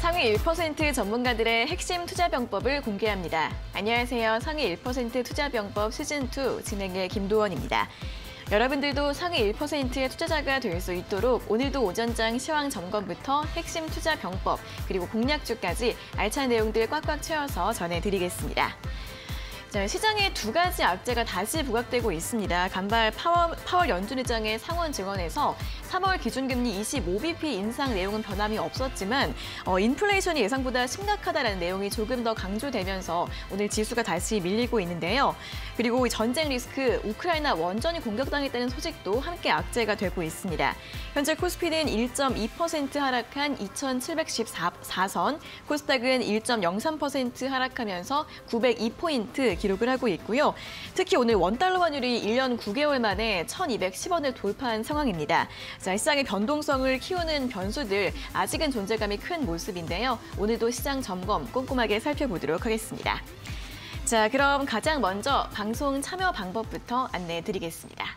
상위 1% 전문가들의 핵심 투자병법을 공개합니다. 안녕하세요. 상위 1% 투자병법 시즌2 진행의 김도원입니다. 여러분들도 상위 1%의 투자자가 될 수 있도록 오늘도 오전장 시황 점검부터 핵심 투자 병법 그리고 공략주까지 알찬 내용들 꽉꽉 채워서 전해드리겠습니다. 자, 시장에 두 가지 악재가 다시 부각되고 있습니다. 간발 파월 연준의장의 상원 증언에서 3월 기준금리 25bp 인상 내용은 변함이 없었지만 인플레이션이 예상보다 심각하다는 내용이 조금 더 강조되면서 오늘 지수가 다시 밀리고 있는데요. 그리고 전쟁 리스크, 우크라이나 원전이 공격당했다는 소식도 함께 악재가 되고 있습니다. 현재 코스피는 1.2% 하락한 2,714선, 코스닥은 1.03% 하락하면서 902포인트 기록을 하고 있고요. 특히 오늘 원달러 환율이 1년 9개월 만에 1,210원을 돌파한 상황입니다. 자, 시장의 변동성을 키우는 변수들 아직은 존재감이 큰 모습인데요. 오늘도 시장 점검 꼼꼼하게 살펴보도록 하겠습니다. 자, 그럼 가장 먼저 방송 참여 방법부터 안내해 드리겠습니다.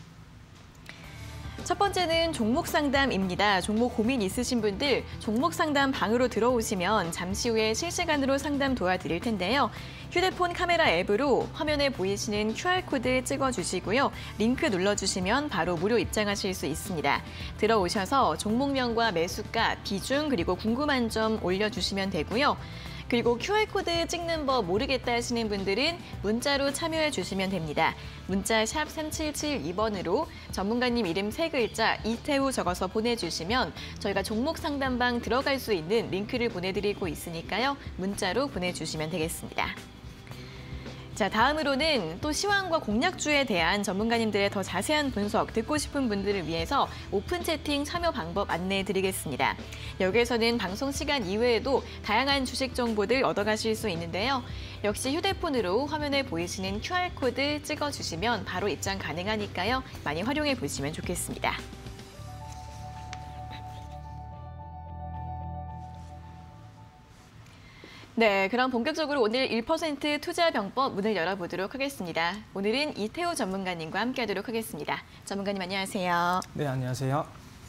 첫 번째는 종목 상담입니다. 종목 고민 있으신 분들 종목 상담 방으로 들어오시면 잠시 후에 실시간으로 상담 도와드릴 텐데요. 휴대폰 카메라 앱으로 화면에 보이시는 QR코드 찍어주시고요. 링크 눌러주시면 바로 무료 입장하실 수 있습니다. 들어오셔서 종목명과 매수가, 비중, 그리고 궁금한 점 올려주시면 되고요. 그리고 QR코드 찍는 법 모르겠다 하시는 분들은 문자로 참여해 주시면 됩니다. 문자 샵 3772번으로 전문가님 이름 3글자 이태우 적어서 보내주시면 저희가 종목 상담방 들어갈 수 있는 링크를 보내드리고 있으니까요. 문자로 보내주시면 되겠습니다. 자, 다음으로는 또 시황과 공략주에 대한 전문가님들의 더 자세한 분석 듣고 싶은 분들을 위해서 오픈 채팅 참여 방법 안내해 드리겠습니다. 여기에서는 방송 시간 이외에도 다양한 주식 정보들 얻어가실 수 있는데요. 역시 휴대폰으로 화면에 보이시는 QR코드 찍어주시면 바로 입장 가능하니까요. 많이 활용해 보시면 좋겠습니다. 네, 그럼 본격적으로 오늘 1% 투자 병법 문을 열어보도록 하겠습니다. 오늘은 이태우 전문가님과 함께하도록 하겠습니다. 전문가님 안녕하세요. 네, 안녕하세요.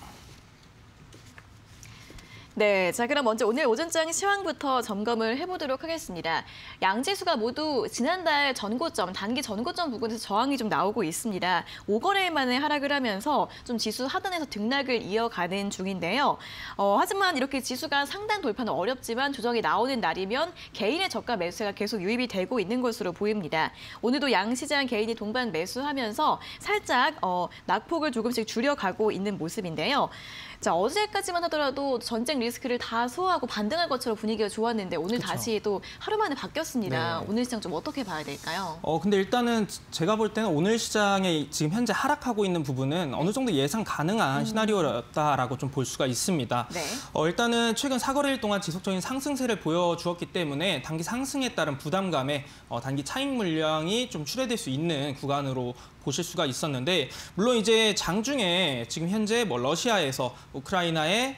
네, 자 그럼 먼저 오늘 오전장 시황부터 점검을 해보도록 하겠습니다. 양지수가 모두 지난달 전고점, 단기 전고점 부근에서 저항이 좀 나오고 있습니다. 5거래일 만에 하락을 하면서 좀 지수 하단에서 등락을 이어가는 중인데요. 하지만 이렇게 지수가 상단 돌파는 어렵지만 조정이 나오는 날이면 개인의 저가 매수가 계속 유입이 되고 있는 것으로 보입니다. 오늘도 양시장 개인이 동반 매수하면서 살짝 낙폭을 조금씩 줄여가고 있는 모습인데요. 자, 어제까지만 하더라도 전쟁 리스크를 다 소화하고 반등할 것처럼 분위기가 좋았는데 오늘 그쵸. 다시 또 하루 만에 바뀌었습니다. 네. 오늘 시장 좀 어떻게 봐야 될까요? 근데 일단은 제가 볼 때는 오늘 시장에 지금 현재 하락하고 있는 부분은 어느 정도 예상 가능한 시나리오였다라고 좀 볼 수가 있습니다. 네. 일단은 최근 4거래일 동안 지속적인 상승세를 보여주었기 때문에 단기 상승에 따른 부담감에 단기 차익 물량이 좀 출회될 수 있는 구간으로 보실 수가 있었는데 물론 이제 장중에 지금 현재 러시아에서 우크라이나의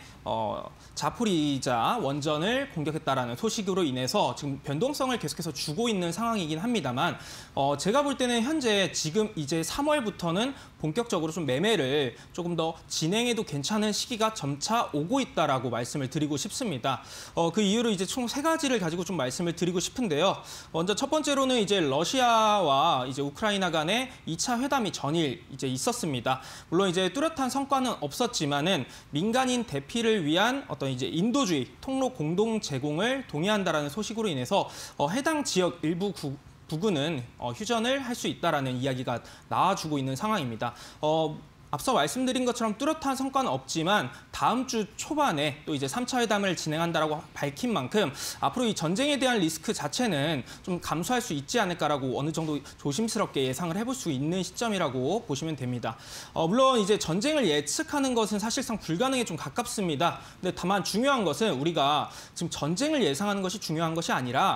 자포리자 원전을 공격했다라는 소식으로 인해서 지금 변동성을 계속해서 주고 있는 상황이긴 합니다만 제가 볼 때는 현재 지금 이제 3월부터는 본격적으로 좀 매매를 조금 더 진행해도 괜찮은 시기가 점차 오고 있다라고 말씀을 드리고 싶습니다. 그 이유로 이제 총 3가지를 가지고 좀 말씀을 드리고 싶은데요. 먼저 첫 번째로는 이제 러시아와 이제 우크라이나 간의 2차 회담이 전일 이제 있었습니다. 물론 이제 뚜렷한 성과는 없었지만은 민간인 대피를 위한 어떤 이제 인도주의 통로 공동 제공을 동의한다라는 소식으로 인해서 해당 지역 일부 부근은 휴전을 할 수 있다라는 이야기가 나와주고 있는 상황입니다. 앞서 말씀드린 것처럼 뚜렷한 성과는 없지만 다음 주 초반에 또 이제 3차 회담을 진행한다라고 밝힌 만큼 앞으로 이 전쟁에 대한 리스크 자체는 좀 감소할 수 있지 않을까라고 어느 정도 조심스럽게 예상을 해볼 수 있는 시점이라고 보시면 됩니다. 물론 이제 전쟁을 예측하는 것은 사실상 불가능에 좀 가깝습니다. 근데 다만 중요한 것은 우리가 지금 전쟁을 예상하는 것이 중요한 것이 아니라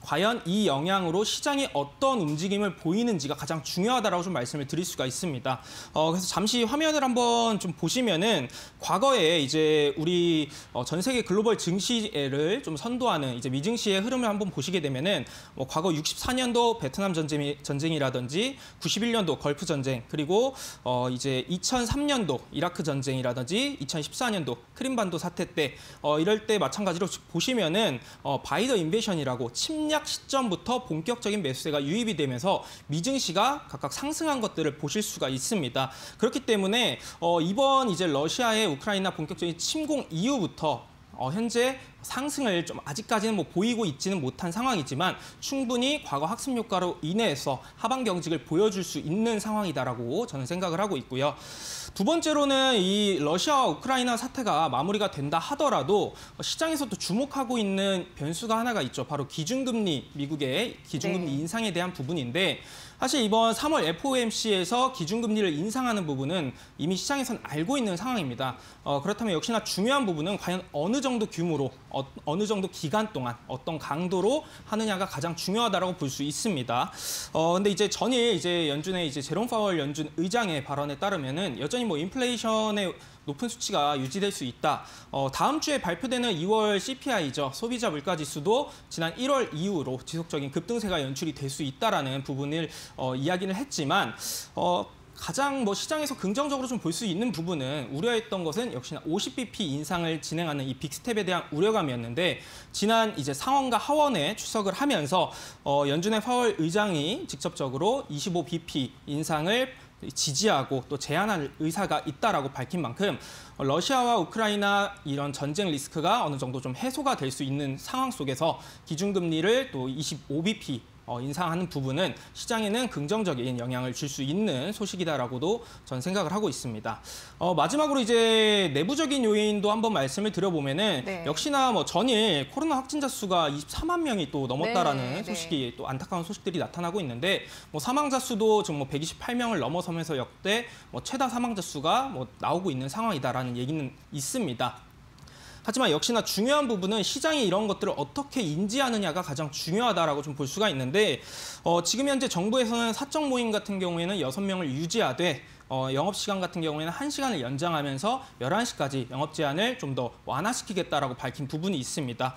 과연 이 영향으로 시장이 어떤 움직임을 보이는지가 가장 중요하다라고 좀 말씀을 드릴 수가 있습니다. 그래서 잠시 화면을 한번 좀 보시면은 과거에 이제 우리 전 세계 글로벌 증시를 좀 선도하는 이제 미증시의 흐름을 한번 보시게 되면은 과거 64년도 베트남 전쟁이라든지 91년도 걸프 전쟁 그리고 이제 2003년도 이라크 전쟁이라든지 2014년도 크림반도 사태 때 이럴 때 마찬가지로 보시면은 바이 더 인베이션이라고 침략 시점부터 본격적인 매수세가 유입이 되면서 미증시가 각각 상승한 것들을 보실 수가 있습니다. 그렇기 때문에 이번 이제 러시아의 우크라이나 본격적인 침공 이후부터 현재 상승을 좀 아직까지는 보이고 있지는 못한 상황이지만 충분히 과거 학습 효과로 인해서 하방 경직을 보여줄 수 있는 상황이다라고 저는 생각을 하고 있고요. 두 번째로는 이 러시아와 우크라이나 사태가 마무리가 된다 하더라도 시장에서 또 주목하고 있는 변수가 하나가 있죠. 바로 기준금리, 미국의 기준금리 인상에 대한 부분인데 사실 이번 3월 FOMC에서 기준금리를 인상하는 부분은 이미 시장에서는 알고 있는 상황입니다. 그렇다면 역시나 중요한 부분은 과연 어느 정도 규모로, 어느 정도 기간 동안, 어떤 강도로 하느냐가 가장 중요하다고 볼 수 있습니다. 근데 이제 전일 이제 연준의 이제 제롬 파월 연준 의장의 발언에 따르면은 여전히 인플레이션의 높은 수치가 유지될 수 있다. 다음 주에 발표되는 2월 CPI죠. 소비자 물가 지수도 지난 1월 이후로 지속적인 급등세가 연출이 될 수 있다라는 부분을 이야기를 했지만 가장 시장에서 긍정적으로 좀 볼 수 있는 부분은 우려했던 것은 역시나 50bp 인상을 진행하는 이 빅스텝에 대한 우려감이었는데 지난 이제 상원과 하원에 출석을 하면서 연준의 파월 의장이 직접적으로 25bp 인상을 지지하고 또 제한할 의사가 있다라고 밝힌 만큼 러시아와 우크라이나 이런 전쟁 리스크가 어느 정도 좀 해소가 될 수 있는 상황 속에서 기준금리를 또 25bp 인상하는 부분은 시장에는 긍정적인 영향을 줄 수 있는 소식이다라고도 전 생각을 하고 있습니다. 마지막으로 이제 내부적인 요인도 한번 말씀을 드려보면은 역시나 전일 코로나 확진자 수가 24만 명이 또 넘었다라는 소식이 또 안타까운 소식들이 나타나고 있는데 사망자 수도 지금 128명을 넘어서면서 역대 최다 사망자 수가 나오고 있는 상황이다라는 얘기는 있습니다. 하지만 역시나 중요한 부분은 시장이 이런 것들을 어떻게 인지하느냐가 가장 중요하다라고 좀 볼 수가 있는데 지금 현재 정부에서는 사적 모임 같은 경우에는 6명을 유지하되 영업시간 같은 경우에는 1시간을 연장하면서 11시까지 영업 제한을 좀 더 완화시키겠다라고 밝힌 부분이 있습니다.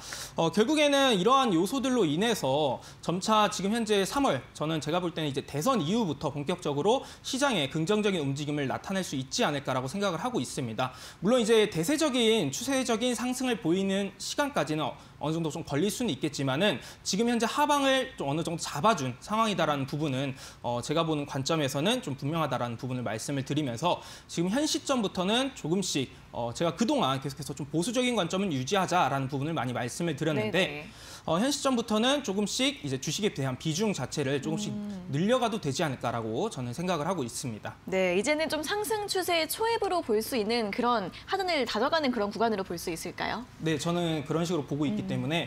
결국에는 이러한 요소들로 인해서 점차 지금 현재 3월, 제가 볼 때는 이제 대선 이후부터 본격적으로 시장에 긍정적인 움직임을 나타낼 수 있지 않을까라고 생각을 하고 있습니다. 물론 이제 대세적인 추세적인 상승을 보이는 시간까지는 어느 정도 좀 걸릴 수는 있겠지만은 지금 현재 하방을 좀 어느 정도 잡아준 상황이다라는 부분은 제가 보는 관점에서는 좀 분명하다라는 부분을 말씀을 드리면서 지금 현 시점부터는 조금씩 제가 그동안 계속해서 좀 보수적인 관점은 유지하자라는 부분을 많이 말씀을 드렸는데 현 시점부터는 조금씩 이제 주식에 대한 비중 자체를 조금씩 늘려가도 되지 않을까라고 저는 생각을 하고 있습니다. 네, 이제는 좀 상승 추세의 초입으로 볼 수 있는 그런 하단을 다져가는 그런 구간으로 볼 수 있을까요? 네, 저는 그런 식으로 보고 있기 때문에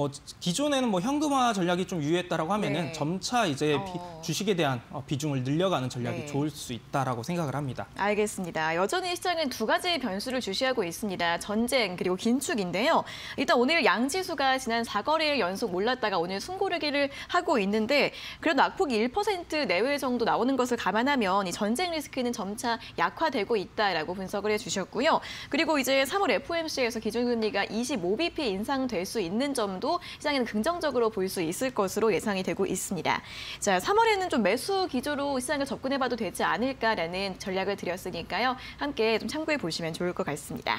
기존에는 현금화 전략이 좀 유효했다라고 하면은 점차 이제 주식에 대한 비중을 늘려가는 전략이 좋을 수 있다라고 생각을 합니다. 알겠습니다. 여전히 시장은 두 가지 변수를 주시하고 있습니다. 전쟁 그리고 긴축인데요. 일단 오늘 양지수가 지난 4거래일 연속 올랐다가 오늘 숨고르기를 하고 있는데 그래도 낙폭이 1% 내외 정도 나오는 것을 감안하면 이 전쟁 리스크는 점차 약화되고 있다라고 분석을 해주셨고요. 그리고 이제 3월 FOMC에서 기준금리가 25bp 인상될 수 있는 점도 시장에는 긍정적으로 볼 수 있을 것으로 예상이 되고 있습니다. 자, 3월에는 좀 매수 기조로 시장을 접근해봐도 되지 않을까라는 전략을 드렸으니까요. 함께 좀 참고해 보시면 좋을 것 같습니다.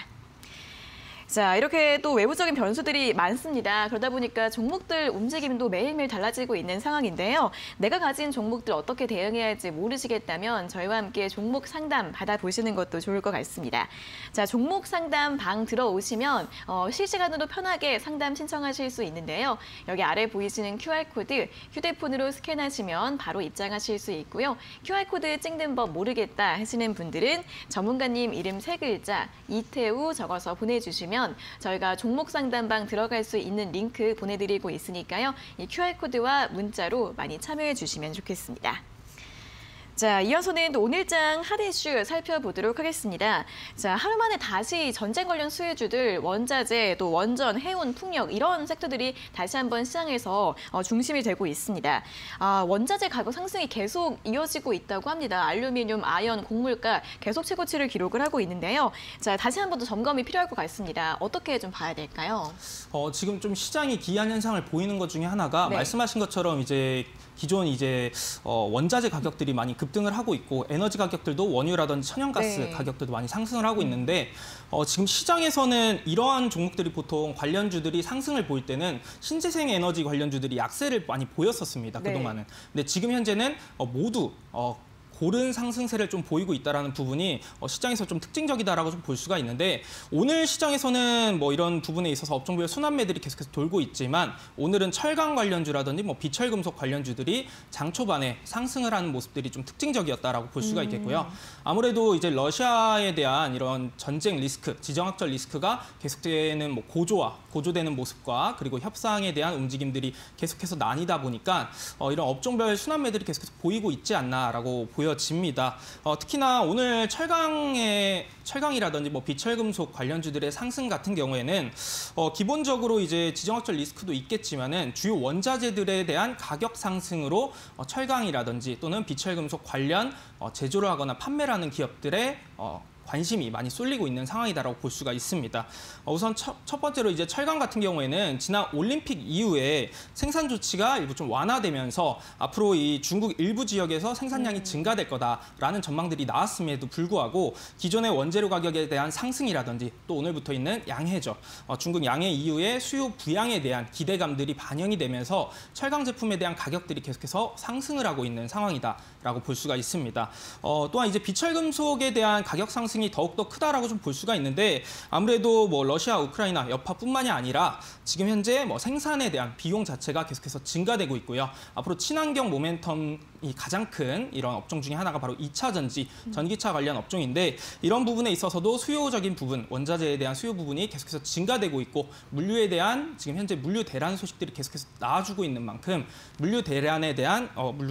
자, 이렇게 또 외부적인 변수들이 많습니다. 그러다 보니까 종목들 움직임도 매일매일 달라지고 있는 상황인데요. 내가 가진 종목들 어떻게 대응해야 할지 모르시겠다면 저희와 함께 종목 상담 받아보시는 것도 좋을 것 같습니다. 자, 종목 상담 방 들어오시면 실시간으로 편하게 상담 신청하실 수 있는데요. 여기 아래 보이시는 QR코드 휴대폰으로 스캔하시면 바로 입장하실 수 있고요. QR코드 찍는 법 모르겠다 하시는 분들은 전문가님 이름 3글자 이태우 적어서 보내주시면 저희가 종목 상담방 들어갈 수 있는 링크 보내드리고 있으니까요. 이 QR코드와 문자로 많이 참여해 주시면 좋겠습니다. 자, 이어서는 또 오늘장 핫 이슈 살펴보도록 하겠습니다. 자, 하루 만에 다시 전쟁 관련 수혜주들, 원자재, 또 원전, 해운, 풍력 이런 섹터들이 다시 한번 시장에서 중심이 되고 있습니다. 원자재 가격 상승이 계속 이어지고 있다고 합니다. 알루미늄, 아연, 곡물가 계속 최고치를 기록을 하고 있는데요. 자, 다시 한번 더 점검이 필요할 것 같습니다. 어떻게 좀 봐야 될까요? 지금 좀 시장이 기이한 현상을 보이는 것 중에 하나가 네. 말씀하신 것처럼 기존 원자재 가격들이 많이 급등을 하고 있고 에너지 가격들도 원유라든지 천연가스 네. 가격들도 많이 상승을 하고 있는데 지금 시장에서는 이러한 종목들이 보통 관련주들이 상승을 보일 때는 신재생 에너지 관련주들이 약세를 많이 보였었습니다. 네. 그동안은. 근데 지금 현재는 모두 고른 상승세를 좀 보이고 있다는 부분이 시장에서 좀 특징적이다라고 좀 볼 수가 있는데 오늘 시장에서는 이런 부분에 있어서 업종별 순환매들이 계속해서 돌고 있지만 오늘은 철강 관련주라든지 비철금속 관련주들이 장 초반에 상승을 하는 모습들이 좀 특징적이었다라고 볼 수가 있겠고요. 아무래도 이제 러시아에 대한 이런 전쟁 리스크, 지정학적 리스크가 계속되는 고조되는 모습과 그리고 협상에 대한 움직임들이 계속해서 나뉘다 보니까 이런 업종별 순환매들이 계속해서 보이고 있지 않나라고 보여집니다. 특히나 오늘 철강이라든지 비철금속 관련주들의 상승 같은 경우에는 기본적으로 이제 지정학적 리스크도 있겠지만은 주요 원자재들에 대한 가격 상승으로 철강이라든지 또는 비철금속 관련 제조를 하거나 판매를 하는 기업들의 관심이 많이 쏠리고 있는 상황이다라고 볼 수가 있습니다. 우선 첫 번째로 이제 철강 같은 경우에는 지난 올림픽 이후에 생산 조치가 일부 좀 완화되면서 앞으로 이 중국 일부 지역에서 생산량이 증가될 거다라는 전망들이 나왔음에도 불구하고 기존의 원재료 가격에 대한 상승이라든지 또 오늘부터 있는 양해죠. 중국 양해 이후에 수요 부양에 대한 기대감들이 반영이 되면서 철강 제품에 대한 가격들이 계속해서 상승을 하고 있는 상황이다라고 볼 수가 있습니다. 또한 이제 비철금속에 대한 가격 상승 이 더욱더 크다라고 좀 볼 수가 있는데 아무래도 러시아, 우크라이나 여파뿐만이 아니라 지금 현재 생산에 대한 비용 자체가 계속해서 증가되고 있고요. 앞으로 친환경 모멘텀이 가장 큰 이런 업종 중에 하나가 바로 2차 전지, 전기차 관련 업종인데 이런 부분에 있어서도 수요적인 부분, 원자재에 대한 수요 부분이 계속해서 증가되고 있고 물류에 대한 지금 현재 물류 대란 소식들이 계속해서 나와주고 있는 만큼 물류 대란에 대한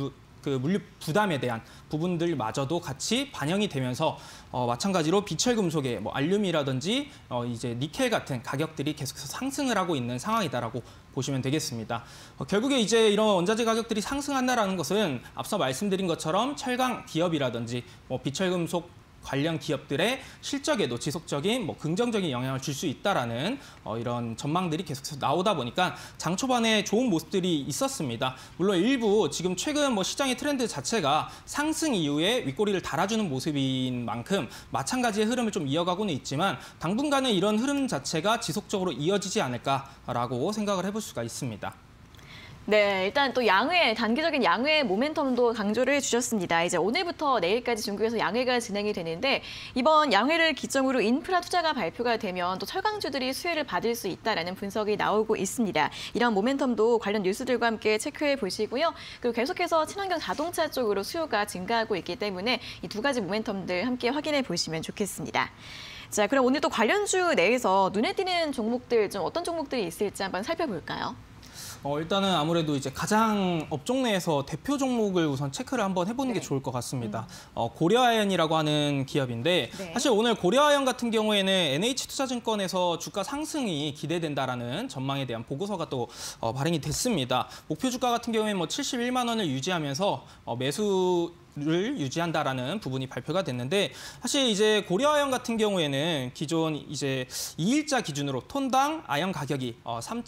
물류 부담에 대한 부분들마저도 같이 반영이 되면서 마찬가지로 비철금속의 알륨이라든지 이제 니켈 같은 가격들이 계속해서 상승을 하고 있는 상황이다라고 보시면 되겠습니다. 결국에 이제 이런 원자재 가격들이 상승한다라는 것은 앞서 말씀드린 것처럼 철강 기업이라든지 비철금속 관련 기업들의 실적에도 지속적인 긍정적인 영향을 줄 수 있다라는 이런 전망들이 계속해서 나오다 보니까 장 초반에 좋은 모습들이 있었습니다. 물론 일부 지금 최근 시장의 트렌드 자체가 상승 이후에 윗꼬리를 달아주는 모습인 만큼 마찬가지의 흐름을 좀 이어가고는 있지만 당분간은 이런 흐름 자체가 지속적으로 이어지지 않을까라고 생각을 해볼 수가 있습니다. 네, 일단 또 단기적인 양회 모멘텀도 강조를 해주셨습니다. 이제 오늘부터 내일까지 중국에서 양회가 진행이 되는데 이번 양회를 기점으로 인프라 투자가 발표가 되면 또 철강주들이 수혜를 받을 수 있다라는 분석이 나오고 있습니다. 이런 모멘텀도 관련 뉴스들과 함께 체크해 보시고요. 그리고 계속해서 친환경 자동차 쪽으로 수요가 증가하고 있기 때문에 이 두 가지 모멘텀들 함께 확인해 보시면 좋겠습니다. 자, 그럼 오늘 또 관련주 내에서 눈에 띄는 종목들 좀 어떤 종목들이 있을지 한번 살펴볼까요? 일단은 아무래도 이제 가장 업종 내에서 대표 종목을 우선 체크를 한번 해보는 게 좋을 것 같습니다. 고려아연이라고 하는 기업인데 네. 사실 오늘 고려아연 같은 경우에는 NH투자증권에서 주가 상승이 기대된다라는 전망에 대한 보고서가 또 발행이 됐습니다. 목표 주가 같은 경우에는 71만 원을 유지하면서 매수를 유지한다라는 부분이 발표가 됐는데 사실 이제 고려아연 같은 경우에는 기존 이제 2일자 기준으로 톤당 아연 가격이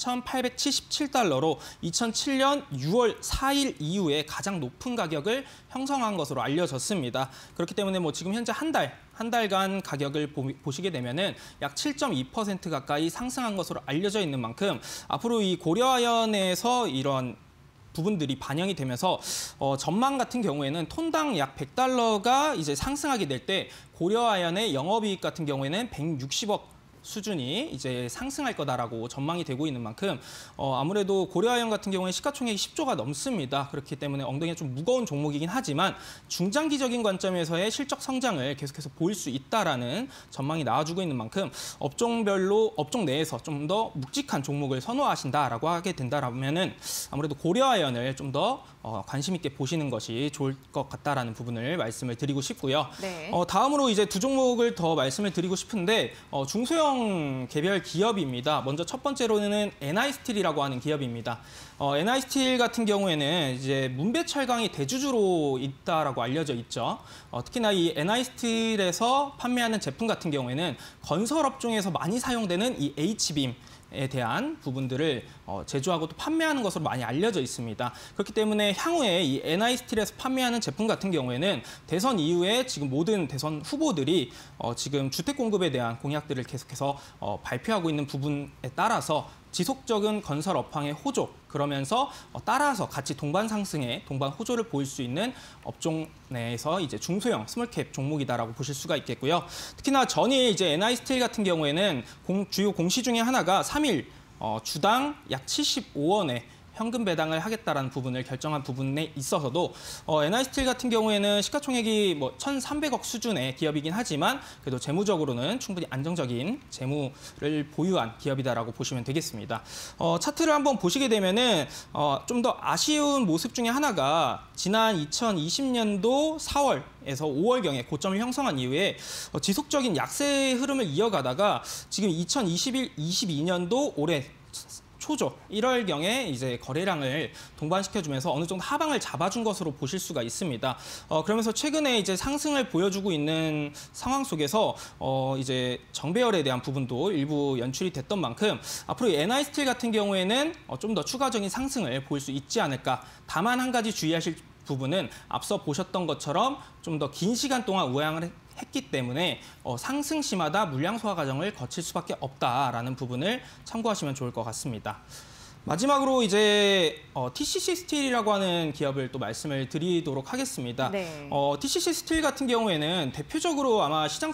3,877달러로 2007년 6월 4일 이후에 가장 높은 가격을 형성한 것으로 알려졌습니다. 그렇기 때문에 지금 현재 한 달간 가격을 보시게 되면은 약 7.2% 가까이 상승한 것으로 알려져 있는 만큼 앞으로 이 고려아연에서 이런 부분들이 반영이 되면서 전망 같은 경우에는 톤당 약 100달러가 이제 상승하게 될 때 고려아연의 영업이익 같은 경우에는 160억 수준이 이제 상승할 거다라고 전망이 되고 있는 만큼 아무래도 고려아연 같은 경우에 시가총액이 10조가 넘습니다. 그렇기 때문에 엉덩이가 좀 무거운 종목이긴 하지만 중장기적인 관점에서의 실적 성장을 계속해서 보일 수 있다라는 전망이 나와주고 있는 만큼 업종별로 업종 내에서 좀 더 묵직한 종목을 선호하신다라고 하게 된다라면은 아무래도 고려아연을 좀 더 관심 있게 보시는 것이 좋을 것 같다라는 부분을 말씀을 드리고 싶고요. 네. 다음으로 이제 두 종목을 더 말씀을 드리고 싶은데 중소형 개별 기업입니다. 먼저 첫 번째로는 NI스틸이라고 하는 기업입니다. NI스틸 같은 경우에는 이제 문배철강이 대주주로 있다라고 알려져 있죠. 특히나 이 NI스틸에서 판매하는 제품 같은 경우에는 건설 업종에서 많이 사용되는 이 H빔 에 대한 부분들을 제조하고 또 판매하는 것으로 많이 알려져 있습니다. 그렇기 때문에 향후에 이 NI스틸에서 판매하는 제품 같은 경우에는 대선 이후에 지금 모든 대선 후보들이 지금 주택 공급에 대한 공약들을 계속해서 발표하고 있는 부분에 따라서 지속적인 건설 업황의 호조, 그러면서 따라서 같이 동반 상승에 동반 호조를 보일 수 있는 업종 내에서 이제 중소형 스몰캡 종목이다라고 보실 수가 있겠고요. 특히나 전일 이제 NI스틸 같은 경우에는 주요 공시 중에 하나가 3일 주당 약 75원에 현금 배당을 하겠다라는 부분을 결정한 부분에 있어서도 NI스틸 같은 경우에는 시가총액이 뭐 1,300억 수준의 기업이긴 하지만 그래도 재무적으로는 충분히 안정적인 재무를 보유한 기업이다라고 보시면 되겠습니다. 차트를 한번 보시게 되면은 좀 더 아쉬운 모습 중에 하나가 지난 2020년도 4월에서 5월경에 고점을 형성한 이후에 지속적인 약세 흐름을 이어가다가 지금 2021, 22년도 올해 초죠. 1월경에 이제 거래량을 동반시켜주면서 어느 정도 하방을 잡아준 것으로 보실 수가 있습니다. 그러면서 최근에 이제 상승을 보여주고 있는 상황 속에서 이제 정배열에 대한 부분도 일부 연출이 됐던 만큼 앞으로 NI스틸 같은 경우에는 좀 더 추가적인 상승을 보일 수 있지 않을까. 다만 한 가지 주의하실 부분은 앞서 보셨던 것처럼 좀 더 긴 시간 동안 우량을 했기 때문에 상승 시마다 물량 소화 과정을 거칠 수밖에 없다라는 부분을 참고하시면 좋을 것 같습니다. 마지막으로 이제 TCC 스틸이라고 하는 기업을 또 말씀을 드리도록 하겠습니다. 네. TCC 스틸 같은 경우에는 대표적으로 아마 시장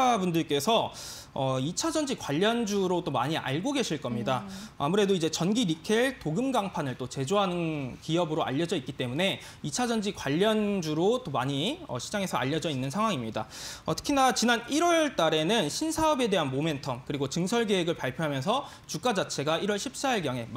참여자분들께서 2차 전지 관련주로 또 많이 알고 계실 겁니다. 아무래도 이제 전기 니켈 도금 강판을 또 제조하는 기업으로 알려져 있기 때문에 2차 전지 관련주로 또 많이 시장에서 알려져 있는 상황입니다. 특히나 지난 1월 달에는 신사업에 대한 모멘텀 그리고 증설 계획을 발표하면서 주가 자체가 1월 14일경에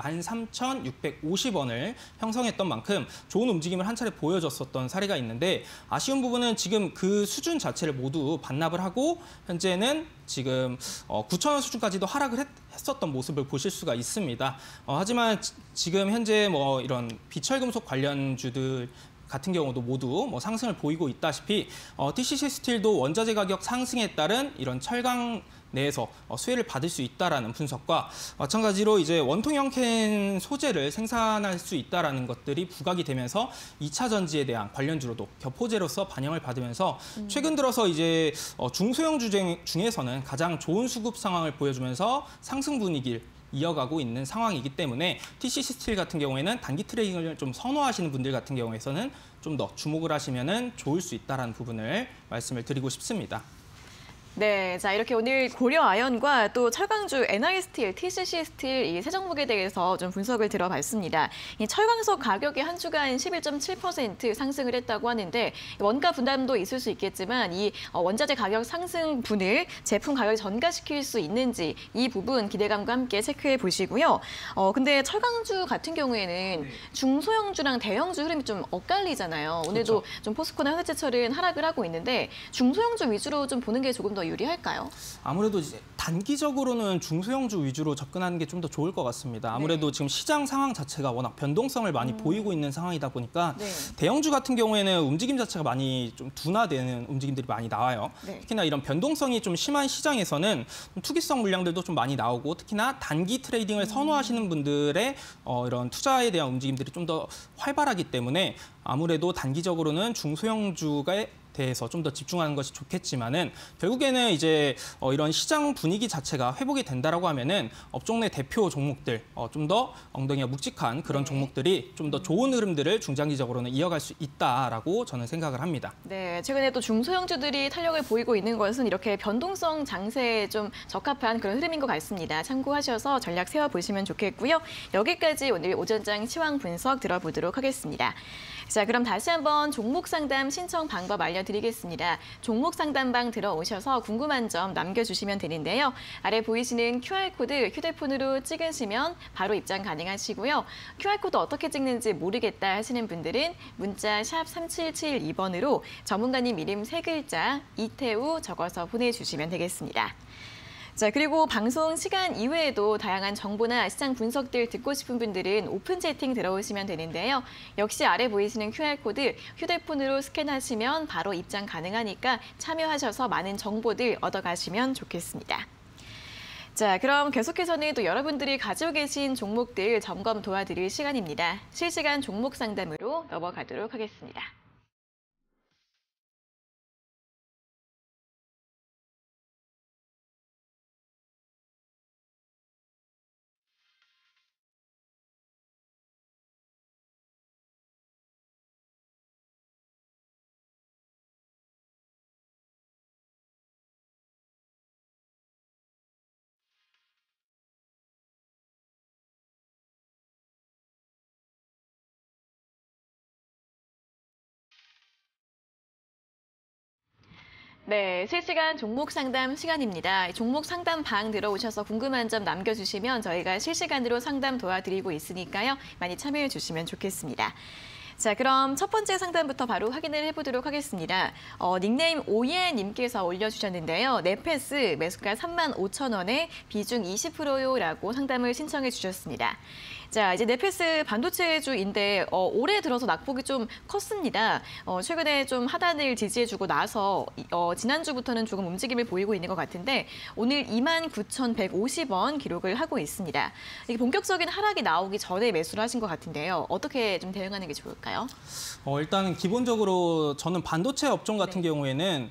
13,650원을 형성했던 만큼 좋은 움직임을 한 차례 보여줬었던 사례가 있는데 아쉬운 부분은 지금 그 수준 자체를 모두 반납을 하고 현재는 지금 9,000원 수준까지도 하락을 했었던 모습을 보실 수가 있습니다. 하지만 지금 현재 뭐 이런 비철금속 관련주들 같은 경우도 모두 뭐 상승을 보이고 있다시피 TCC 스틸도 원자재 가격 상승에 따른 이런 철강 내에서 수혜를 받을 수 있다라는 분석과 마찬가지로 이제 원통형 캔 소재를 생산할 수 있다라는 것들이 부각이 되면서 2차 전지에 대한 관련주로도 격포제로서 반영을 받으면서 최근 들어서 이제 중소형 주쟁 중에서는 가장 좋은 수급 상황을 보여주면서 상승 분위기를 이어가고 있는 상황이기 때문에 TCC 스틸 같은 경우에는 단기 트레이딩을 좀 선호하시는 분들 같은 경우에서는 좀 더 주목을 하시면 좋을 수 있다는 부분을 말씀을 드리고 싶습니다. 네, 자 이렇게 오늘 고려아연과 또 철강주 NI스틸, TCC 스틸 이 세 종목에 대해서 좀 분석을 들어봤습니다. 이 철강석 가격이 한 주간 11.7% 상승을 했다고 하는데 원가 분담도 있을 수 있겠지만 이 원자재 가격 상승분을 제품 가격에 전가시킬 수 있는지 이 부분 기대감과 함께 체크해 보시고요. 근데 철강주 같은 경우에는 중소형주랑 대형주 흐름이 좀 엇갈리잖아요. 오늘도 그렇죠. 좀 포스코나 현대제철은 하락을 하고 있는데 중소형주 위주로 좀 보는 게 조금 더 유리할까요? 아무래도 이제 단기적으로는 중소형주 위주로 접근하는 게 좀 더 좋을 것 같습니다. 아무래도 지금 시장 상황 자체가 워낙 변동성을 많이 보이고 있는 상황이다 보니까 네. 대형주 같은 경우에는 움직임 자체가 많이 좀 둔화되는 움직임들이 많이 나와요. 네. 특히나 이런 변동성이 좀 심한 시장에서는 좀 투기성 물량들도 좀 많이 나오고 특히나 단기 트레이딩을 선호하시는 분들의 이런 투자에 대한 움직임들이 좀 더 활발하기 때문에 아무래도 단기적으로는 중소형주가 대해서 좀 더 집중하는 것이 좋겠지만은 결국에는 이제 이런 시장 분위기 자체가 회복이 된다라고 하면은 업종 내 대표 종목들 좀 더 엉덩이가 묵직한 그런 종목들이 좀 더 좋은 흐름들을 중장기적으로는 이어갈 수 있다라고 저는 생각을 합니다. 네, 최근에 또 중소형주들이 탄력을 보이고 있는 것은 이렇게 변동성 장세에 좀 적합한 그런 흐름인 것 같습니다. 참고하셔서 전략 세워보시면 좋겠고요. 여기까지 오늘 오전장 시황 분석 들어보도록 하겠습니다. 자, 그럼 다시 한번 종목 상담 신청 방법 알려드리겠습니다. 종목 상담방 들어오셔서 궁금한 점 남겨주시면 되는데요. 아래 보이시는 QR코드 휴대폰으로 찍으시면 바로 입장 가능하시고요. QR코드 어떻게 찍는지 모르겠다 하시는 분들은 문자 샵 3772번으로 전문가님 이름 3글자 이태우 적어서 보내주시면 되겠습니다. 자, 그리고 방송 시간 이외에도 다양한 정보나 시장 분석들 듣고 싶은 분들은 오픈 채팅 들어오시면 되는데요. 역시 아래 보이시는 QR코드 휴대폰으로 스캔하시면 바로 입장 가능하니까 참여하셔서 많은 정보들 얻어가시면 좋겠습니다. 자, 그럼 계속해서는 또 여러분들이 가지고 계신 종목들 점검 도와드릴 시간입니다. 실시간 종목 상담으로 넘어가도록 하겠습니다. 네, 실시간 종목 상담 시간입니다. 종목 상담 방 들어오셔서 궁금한 점 남겨주시면 저희가 실시간으로 상담 도와드리고 있으니까요. 많이 참여해 주시면 좋겠습니다. 자, 그럼 첫 번째 상담부터 바로 확인을 해보도록 하겠습니다. 닉네임 오예님께서 올려주셨는데요. 네페스 매수가 35,000원에 비중 20%요라고 상담을 신청해 주셨습니다. 자, 이제 네페스 반도체주인데 올해 들어서 낙폭이 좀 컸습니다. 최근에 좀 하단을 지지해주고 나서 지난주부터는 조금 움직임을 보이고 있는 것 같은데 오늘 29,150원 기록을 하고 있습니다. 이게 본격적인 하락이 나오기 전에 매수를 하신 것 같은데요. 어떻게 좀 대응하는 게 좋을까요? 일단 기본적으로 저는 반도체 업종 같은 경우에는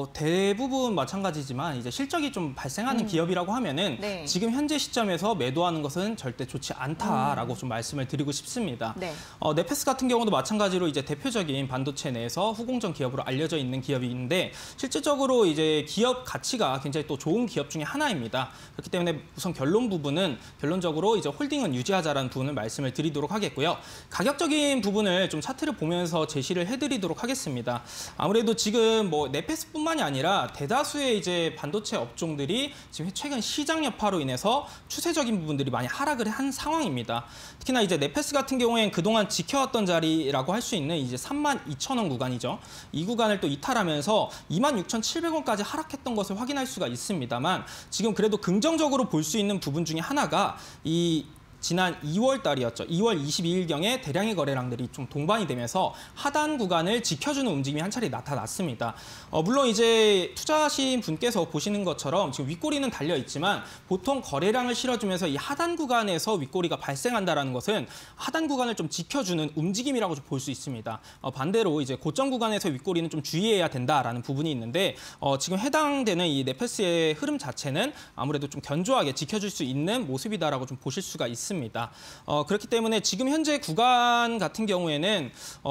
대부분 마찬가지지만 이제 실적이 좀 발생하는 기업이라고 하면은 지금 현재 시점에서 매도하는 것은 절대 좋지 않다라고 좀 말씀을 드리고 싶습니다. 네페스 같은 경우도 마찬가지로 이제 대표적인 반도체 내에서 후공정 기업으로 알려져 있는 기업인데 실질적으로 이제 기업 가치가 굉장히 또 좋은 기업 중에 하나입니다. 그렇기 때문에 우선 결론적으로 이제 홀딩은 유지하자라는 부분을 말씀을 드리도록 하겠고요. 가격적인 부분을 좀 차트를 보면서 제시를 해드리도록 하겠습니다. 아무래도 지금 뭐 네페스 뿐만이 아니라 대다수의 이제 반도체 업종들이 지금 최근 시장 여파로 인해서 추세적인 부분들이 많이 하락을 한 상황입니다. 특히나 이제 네페스 같은 경우에는 그동안 지켜왔던 자리라고 할 수 있는 이제 32,000원 구간이죠. 이 구간을 또 이탈하면서 26,700원까지 하락했던 것을 확인할 수가 있습니다만 지금 그래도 긍정적으로 볼 수 있는 부분 중에 하나가 이 지난 2월 달이었죠. 2월 22일경에 대량의 거래량들이 좀 동반이 되면서 하단 구간을 지켜주는 움직임이 한 차례 나타났습니다. 물론 이제 투자하신 분께서 보시는 것처럼 지금 윗꼬리는 달려 있지만 보통 거래량을 실어주면서 이 하단 구간에서 윗꼬리가 발생한다는 것은 하단 구간을 좀 지켜주는 움직임이라고 볼 수 있습니다. 반대로 이제 고점 구간에서 윗꼬리는 좀 주의해야 된다라는 부분이 있는데 지금 해당되는 이 네페스의 흐름 자체는 아무래도 좀 견조하게 지켜줄 수 있는 모습이다라고 좀 보실 수가 있습니다. 그렇기 때문에 지금 현재 구간 같은 경우에는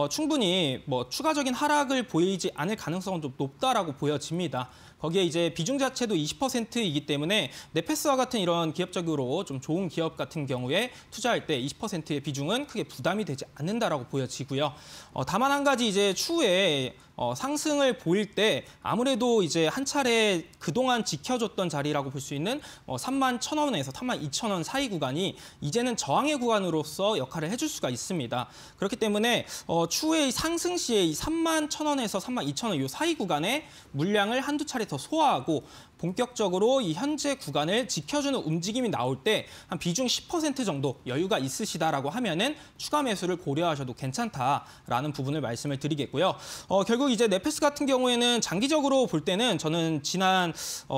충분히 뭐 추가적인 하락을 보이지 않을 가능성은 좀 높다라고 보여집니다. 거기에 이제 비중 자체도 20%이기 때문에 네페스와 같은 이런 기업적으로 좀 좋은 기업 같은 경우에 투자할 때 20%의 비중은 크게 부담이 되지 않는다라고 보여지고요. 다만 한 가지 이제 추후에 상승을 보일 때 아무래도 이제 한 차례 그동안 지켜줬던 자리라고 볼 수 있는 31,000원에서 32,000원 사이 구간이 이제는 저항의 구간으로서 역할을 해줄 수가 있습니다. 그렇기 때문에 추후에 상승 시에 이 31,000원에서 32,000원 이 사이 구간에 물량을 한두 차례 더 소화하고 본격적으로 이 현재 구간을 지켜주는 움직임이 나올 때 한 비중 10% 정도 여유가 있으시다라고 하면은 추가 매수를 고려하셔도 괜찮다라는 부분을 말씀을 드리겠고요. 결국 이제 네페스 같은 경우에는 장기적으로 볼 때는 저는 지난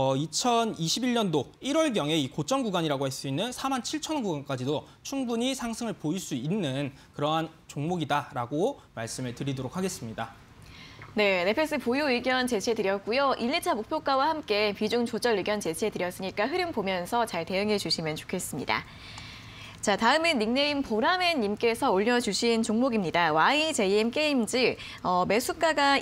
2021년도 1월경에 이 고점 구간이라고 할 수 있는 47,000원 구간까지도 충분히 상승을 보일 수 있는 그러한 종목이다라고 말씀을 드리도록 하겠습니다. 네, 넷플릭스 보유 의견 제시해드렸고요. 1, 2차 목표가와 함께 비중 조절 의견 제시해드렸으니까 흐름 보면서 잘 대응해 주시면 좋겠습니다. 자, 다음은 닉네임 보라맨님께서 올려주신 종목입니다. YJM 게임즈 매수가가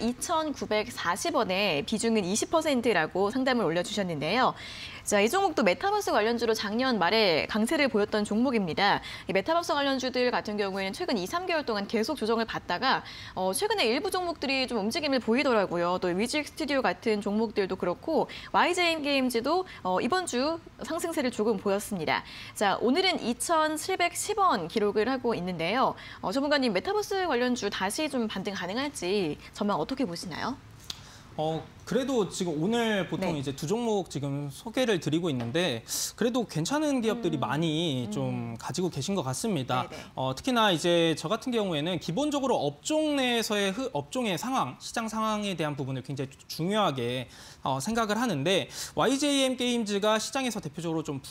2,940원에 비중은 20%라고 상담을 올려주셨는데요. 자, 이 종목도 메타버스 관련주로 작년 말에 강세를 보였던 종목입니다. 이 메타버스 관련주들 같은 경우에는 최근 2, 3개월 동안 계속 조정을 받다가 최근에 일부 종목들이 좀 움직임을 보이더라고요. 또 뮤직 스튜디오 같은 종목들도 그렇고 YJM 게임즈도 이번 주 상승세를 조금 보였습니다. 자, 오늘은 2,710원 기록을 하고 있는데요. 전문가님, 메타버스 관련주 다시 좀 반등 가능할지 전망 어떻게 보시나요? 그래도 지금 오늘 보통 네. 이제 두 종목 지금 소개를 드리고 있는데 그래도 괜찮은 기업들이 많이 좀 가지고 계신 것 같습니다. 네네. 특히나 이제 저 같은 경우에는 기본적으로 업종 내에서의 업종의 상황, 시장 상황에 대한 부분을 굉장히 중요하게 생각을 하는데 YJM 게임즈가 시장에서 대표적으로 좀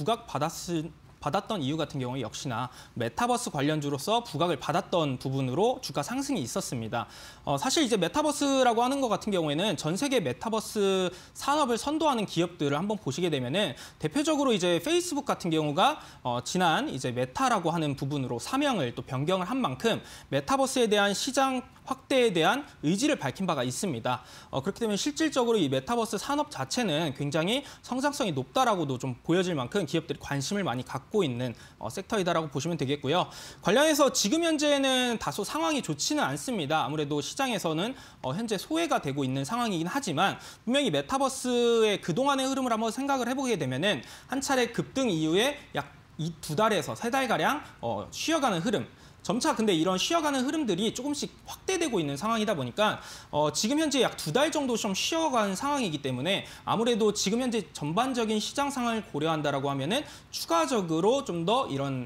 받았던 이유 같은 경우에 역시나 메타버스 관련주로서 부각을 받았던 부분으로 주가 상승이 있었습니다. 사실 이제 메타버스라고 하는 것 같은 경우에는 전 세계 메타버스 산업을 선도하는 기업들을 한번 보시게 되면은 대표적으로 이제 페이스북 같은 경우가 지난 이제 메타라고 하는 부분으로 사명을 또 변경을 한 만큼 메타버스에 대한 시장 확대에 대한 의지를 밝힌 바가 있습니다. 그렇기 때문에 실질적으로 이 메타버스 산업 자체는 굉장히 성장성이 높다라고도 좀 보여질 만큼 기업들이 관심을 많이 갖고 있는 섹터이다라고 보시면 되겠고요. 관련해서 지금 현재는 다소 상황이 좋지는 않습니다. 아무래도 시장에서는 현재 소외가 되고 있는 상황이긴 하지만 분명히 메타버스의 그동안의 흐름을 한번 생각을 해보게 되면은 한 차례 급등 이후에 약 이 2달에서 3달가량 쉬어가는 흐름, 점차 근데 이런 쉬어가는 흐름들이 조금씩 확대되고 있는 상황이다 보니까 지금 현재 약 2달 정도 좀 쉬어가는 상황이기 때문에 아무래도 지금 현재 전반적인 시장 상황을 고려한다라고 하면은 추가적으로 좀 더 이런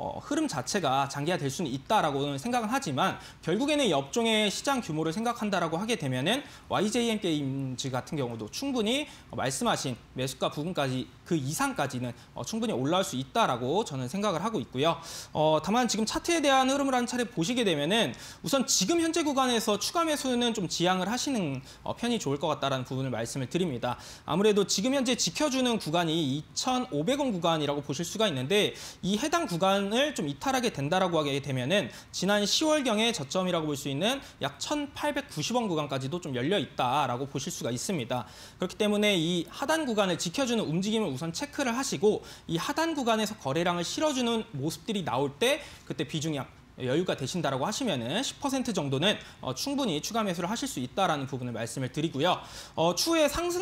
흐름 자체가 장기화될 수는 있다라고 생각은 하지만 결국에는 이 업종의 시장 규모를 생각한다라고 하게 되면은 YJM 게임즈 같은 경우도 충분히 말씀하신 매수가 부분까지 그 이상까지는 충분히 올라올 수 있다라고 저는 생각을 하고 있고요. 다만 지금 차트에 대한 흐름을 한 차례 보시게 되면은 우선 지금 현재 구간에서 추가 매수는 좀 지양을 하시는 편이 좋을 것 같다라는 부분을 말씀을 드립니다. 아무래도 지금 현재 지켜주는 구간이 2,500원 구간이라고 보실 수가 있는데 이 해당 구간을 좀 이탈하게 된다라고 하게 되면은 지난 10월경의 저점이라고 볼 수 있는 약 1,890원 구간까지도 좀 열려 있다라고 보실 수가 있습니다. 그렇기 때문에 이 하단 구간을 지켜주는 움직임을 우선 체크를 하시고 이 하단 구간에서 거래량을 실어주는 모습들이 나올 때 그때 비중이 여유가 되신다라고 하시면은 10% 정도는 충분히 추가 매수를 하실 수 있다라는 부분을 말씀을 드리고요. 추후에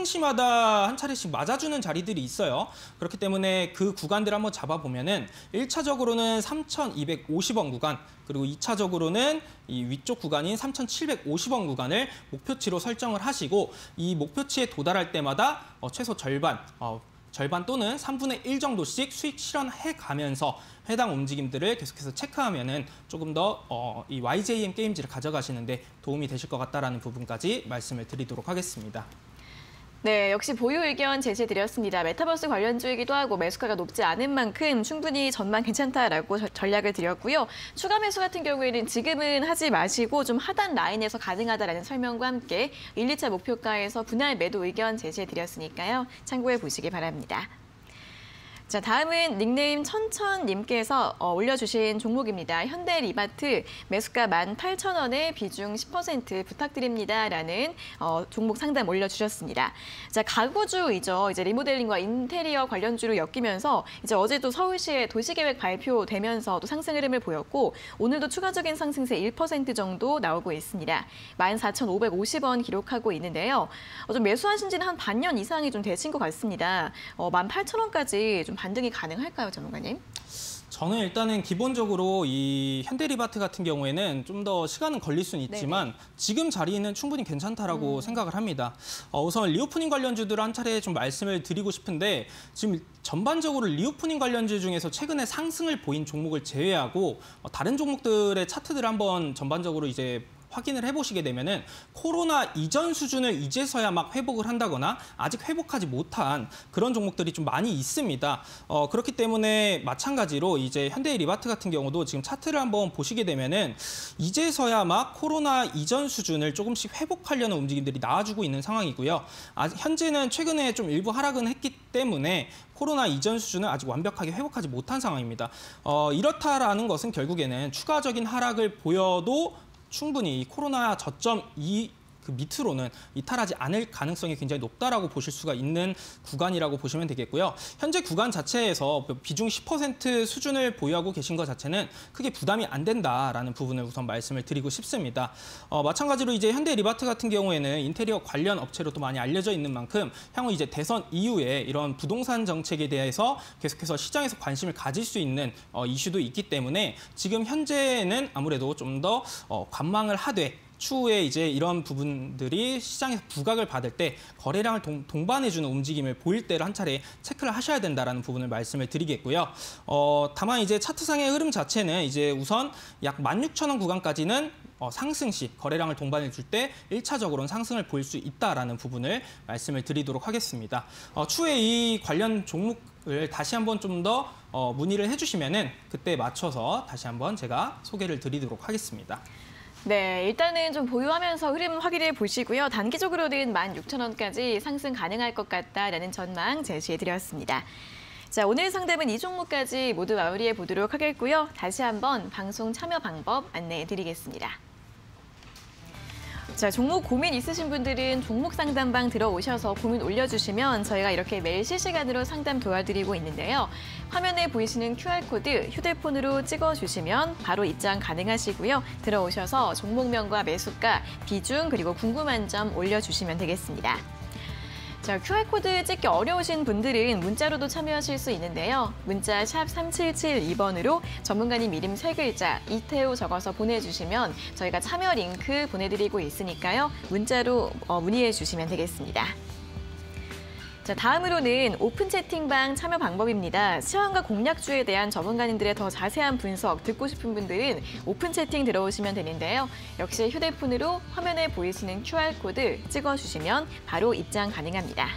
상승시마다 한 차례씩 맞아주는 자리들이 있어요. 그렇기 때문에 그 구간들을 한번 잡아보면은 1차적으로는 3,250원 구간, 그리고 2차적으로는 이 위쪽 구간인 3,750원 구간을 목표치로 설정을 하시고 이 목표치에 도달할 때마다 최소 절반 또는 3분의 1 정도씩 수익 실현해 가면서 해당 움직임들을 계속해서 체크하면은 조금 더 이 YJM 게임즈를 가져가시는데 도움이 되실 것 같다라는 부분까지 말씀을 드리도록 하겠습니다. 네, 역시 보유 의견 제시해드렸습니다. 메타버스 관련주이기도 하고 매수가가 높지 않은 만큼 충분히 전망 괜찮다라고 전략을 드렸고요. 추가 매수 같은 경우에는 지금은 하지 마시고 좀 하단 라인에서 가능하다라는 설명과 함께 1, 2차 목표가에서 분할 매도 의견 제시해드렸으니까요. 참고해 보시기 바랍니다. 자, 다음은 닉네임 천천님께서 올려주신 종목입니다. 현대리바트 매수가 18,000원에 비중 10% 부탁드립니다라는 종목 상담 올려주셨습니다. 자, 가구주이죠. 이제 리모델링과 인테리어 관련주로 엮이면서 이제 어제도 서울시의 도시계획 발표되면서 또 상승 흐름을 보였고 오늘도 추가적인 상승세 1% 정도 나오고 있습니다. 14,550원 기록하고 있는데요. 좀 매수하신 지는 한 반년 이상이 좀 되신 것 같습니다. 18,000원까지 좀 반등이 가능할까요, 전문가님? 저는 일단은 기본적으로 이 현대리바트 같은 경우에는 좀 더 시간은 걸릴 수는 있지만 네네. 지금 자리는 충분히 괜찮다라고 생각을 합니다. 우선 리오프닝 관련주들 한 차례 좀 말씀을 드리고 싶은데 지금 전반적으로 리오프닝 관련주 중에서 최근에 상승을 보인 종목을 제외하고 다른 종목들의 차트들을 한번 전반적으로 이제 확인을 해보시게 되면은 코로나 이전 수준을 이제서야 막 회복을 한다거나 아직 회복하지 못한 그런 종목들이 좀 많이 있습니다. 그렇기 때문에 마찬가지로 이제 현대리바트 같은 경우도 지금 차트를 한번 보시게 되면은 이제서야 막 코로나 이전 수준을 조금씩 회복하려는 움직임들이 나와주고 있는 상황이고요. 현재는 최근에 좀 일부 하락은 했기 때문에 코로나 이전 수준을 아직 완벽하게 회복하지 못한 상황입니다. 이렇다라는 것은 결국에는 추가적인 하락을 보여도 충분히 코로나 저점 그 밑으로는 이탈하지 않을 가능성이 굉장히 높다라고 보실 수가 있는 구간이라고 보시면 되겠고요. 현재 구간 자체에서 비중 10% 수준을 보유하고 계신 것 자체는 크게 부담이 안 된다라는 부분을 우선 말씀을 드리고 싶습니다. 마찬가지로 이제 현대리바트 같은 경우에는 인테리어 관련 업체로도 많이 알려져 있는 만큼 향후 이제 대선 이후에 이런 부동산 정책에 대해서 계속해서 시장에서 관심을 가질 수 있는 이슈도 있기 때문에 지금 현재는 아무래도 좀 더 관망을 하되 추후에 이제 이런 부분들이 시장에서 부각을 받을 때 거래량을 동반해주는 움직임을 보일 때를 한 차례 체크를 하셔야 된다라는 부분을 말씀을 드리겠고요. 다만 이제 차트상의 흐름 자체는 이제 우선 약 16,000원 구간까지는 상승 시 거래량을 동반해 줄 때 1차적으로는 상승을 보일 수 있다라는 부분을 말씀을 드리도록 하겠습니다. 추후에 이 관련 종목을 다시 한번 좀 더 문의를 해주시면은 그때 맞춰서 다시 한번 제가 소개를 드리도록 하겠습니다. 네, 일단은 좀 보유하면서 흐름 확인해 보시고요. 단기적으로는 16,000원까지 상승 가능할 것 같다라는 전망 제시해드렸습니다. 자, 오늘 상담은 이 종목까지 모두 마무리해 보도록 하겠고요. 다시 한번 방송 참여 방법 안내해 드리겠습니다. 자, 종목 고민 있으신 분들은 종목 상담방 들어오셔서 고민 올려주시면 저희가 이렇게 매일 실시간으로 상담 도와드리고 있는데요. 화면에 보이시는 QR코드 휴대폰으로 찍어주시면 바로 입장 가능하시고요. 들어오셔서 종목명과 매수가, 비중 그리고 궁금한 점 올려주시면 되겠습니다. 자, QR코드 찍기 어려우신 분들은 문자로도 참여하실 수 있는데요. 문자 샵 3772번으로 전문가님 이름 3글자 이태우 적어서 보내주시면 저희가 참여 링크 보내드리고 있으니까요. 문자로 문의해 주시면 되겠습니다. 자, 다음으로는 오픈 채팅방 참여 방법입니다. 시황과 공략주에 대한 전문가님들의 더 자세한 분석 듣고 싶은 분들은 오픈 채팅 들어오시면 되는데요. 역시 휴대폰으로 화면에 보이시는 QR코드 찍어주시면 바로 입장 가능합니다.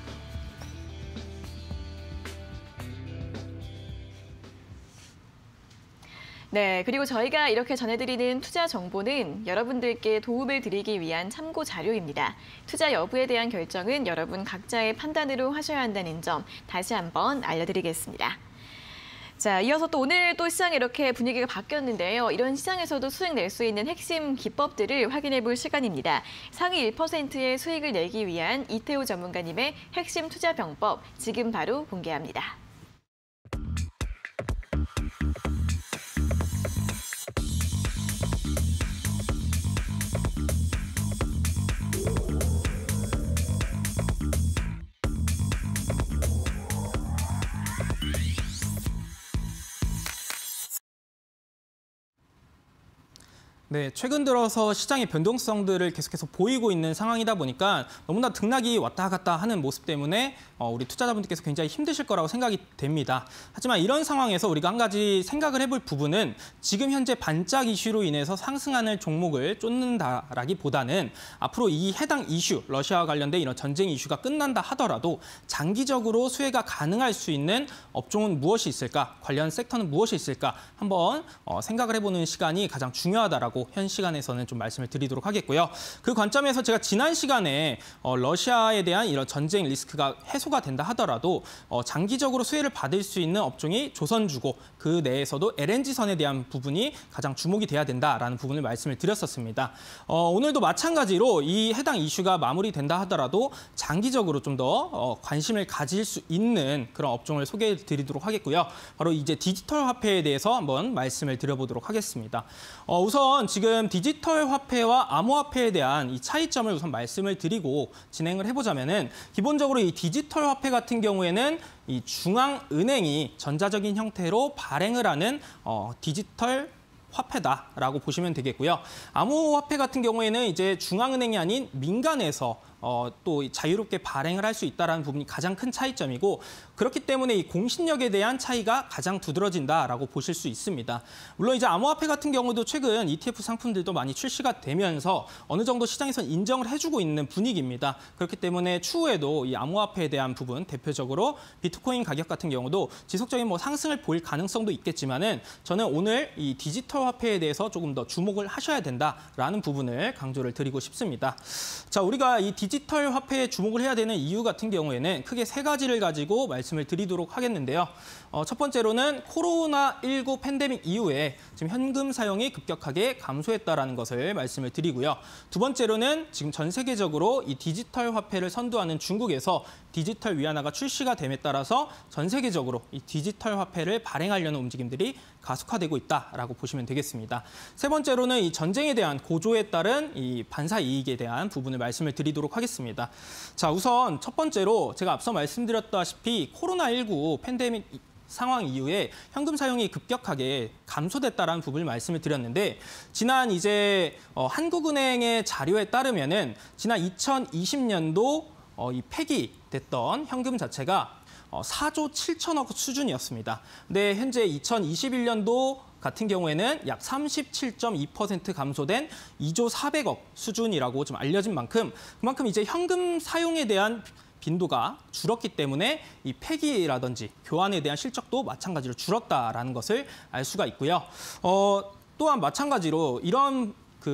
네, 그리고 저희가 이렇게 전해드리는 투자 정보는 여러분들께 도움을 드리기 위한 참고 자료입니다. 투자 여부에 대한 결정은 여러분 각자의 판단으로 하셔야 한다는 점 다시 한번 알려드리겠습니다. 자, 이어서 또 오늘 또 시장에 이렇게 분위기가 바뀌었는데요. 이런 시장에서도 수익 낼 수 있는 핵심 기법들을 확인해 볼 시간입니다. 상위 1%의 수익을 내기 위한 이태우 전문가님의 핵심 투자 병법 지금 바로 공개합니다. 네, 최근 들어서 시장의 변동성들을 계속해서 보이고 있는 상황이다 보니까 너무나 등락이 왔다 갔다 하는 모습 때문에 우리 투자자분들께서 굉장히 힘드실 거라고 생각이 됩니다. 하지만 이런 상황에서 우리가 한 가지 생각을 해볼 부분은 지금 현재 반짝 이슈로 인해서 상승하는 종목을 쫓는다라기보다는 앞으로 이 해당 이슈, 러시아와 관련된 이런 전쟁 이슈가 끝난다 하더라도 장기적으로 수혜가 가능할 수 있는 업종은 무엇이 있을까, 관련 섹터는 무엇이 있을까 한번 생각을 해보는 시간이 가장 중요하다라고 현 시간에서는 좀 말씀을 드리도록 하겠고요. 그 관점에서 제가 지난 시간에 러시아에 대한 이런 전쟁 리스크가 해소가 된다 하더라도 장기적으로 수혜를 받을 수 있는 업종이 조선주고 그 내에서도 LNG선에 대한 부분이 가장 주목이 돼야 된다라는 부분을 말씀을 드렸었습니다. 오늘도 마찬가지로 이 해당 이슈가 마무리된다 하더라도 장기적으로 좀 더 관심을 가질 수 있는 그런 업종을 소개해 드리도록 하겠고요. 바로 이제 디지털 화폐에 대해서 한번 말씀을 드려보도록 하겠습니다. 우선 지금 디지털 화폐와 암호화폐에 대한 이 차이점을 우선 말씀을 드리고 진행을 해보자면은 기본적으로 이 디지털 화폐 같은 경우에는 이 중앙은행이 전자적인 형태로 발행을 하는 디지털 화폐다라고 보시면 되겠고요. 암호화폐 같은 경우에는 이제 중앙은행이 아닌 민간에서 또 자유롭게 발행을 할 수 있다는 부분이 가장 큰 차이점이고 그렇기 때문에 이 공신력에 대한 차이가 가장 두드러진다라고 보실 수 있습니다. 물론 이제 암호화폐 같은 경우도 최근 ETF 상품들도 많이 출시가 되면서 어느 정도 시장에서 인정을 해주고 있는 분위기입니다. 그렇기 때문에 추후에도 이 암호화폐에 대한 부분, 대표적으로 비트코인 가격 같은 경우도 지속적인 상승을 보일 가능성도 있겠지만은 저는 오늘 이 디지털 화폐에 대해서 조금 더 주목을 하셔야 된다라는 부분을 강조를 드리고 싶습니다. 자, 우리가 이 디지털 화폐에 주목을 해야 되는 이유 같은 경우에는 크게 세 가지를 가지고 말씀을 드리도록 하겠는데요. 첫 번째로는 코로나19 팬데믹 이후에 지금 현금 사용이 급격하게 감소했다라는 것을 말씀을 드리고요. 두 번째로는 지금 전 세계적으로 이 디지털 화폐를 선도하는 중국에서 디지털 위안화가 출시가 됨에 따라서 전 세계적으로 이 디지털 화폐를 발행하려는 움직임들이 가속화되고 있다라고 보시면 되겠습니다. 세 번째로는 이 전쟁에 대한 고조에 따른 이 반사 이익에 대한 부분을 말씀을 드리도록 하겠습니다. 자, 우선 첫 번째로 제가 앞서 말씀드렸다시피 코로나19 팬데믹 상황 이후에 현금 사용이 급격하게 감소됐다라는 부분을 말씀을 드렸는데 지난 이제 한국은행의 자료에 따르면은 지난 2020년도 이 폐기됐던 현금 자체가 4조 7천억 수준이었습니다. 근데 현재 2021년도 같은 경우에는 약 37.2% 감소된 2조 400억 수준이라고 좀 알려진 만큼 그만큼 이제 현금 사용에 대한 빈도가 줄었기 때문에 이 폐기라든지 교환에 대한 실적도 마찬가지로 줄었다라는 것을 알 수가 있고요. 또한 마찬가지로 이런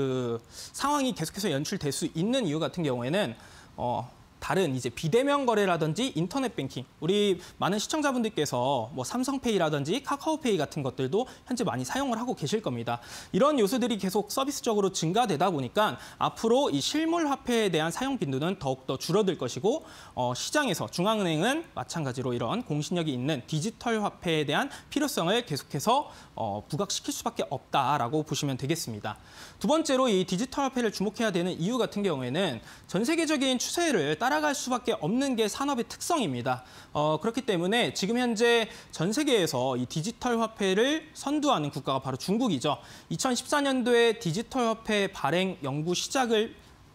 상황이 계속해서 연출될 수 있는 이유 같은 경우에는 다른 이제 비대면 거래라든지 인터넷 뱅킹, 우리 많은 시청자분들께서 삼성페이라든지 카카오페이 같은 것들도 현재 많이 사용을 하고 계실 겁니다. 이런 요소들이 계속 서비스적으로 증가되다 보니까 앞으로 이 실물 화폐에 대한 사용 빈도는 더욱더 줄어들 것이고 시장에서 중앙은행은 마찬가지로 이런 공신력이 있는 디지털 화폐에 대한 필요성을 계속해서 부각시킬 수밖에 없다라고 보시면 되겠습니다. 두 번째로 이 디지털 화폐를 주목해야 되는 이유 같은 경우에는 전 세계적인 추세를 따라갈 수밖에 없는 게 산업의 특성입니다. 그렇기 때문에 지금 현재 전 세계에서 이 디지털 화폐를 선두하는 국가가 바로 중국이죠. 2014년도에 디지털 화폐 발행 연구 시작으로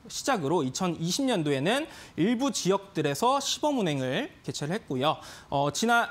2020년도에는 일부 지역들에서 시범 운행을 개최를 했고요. 지난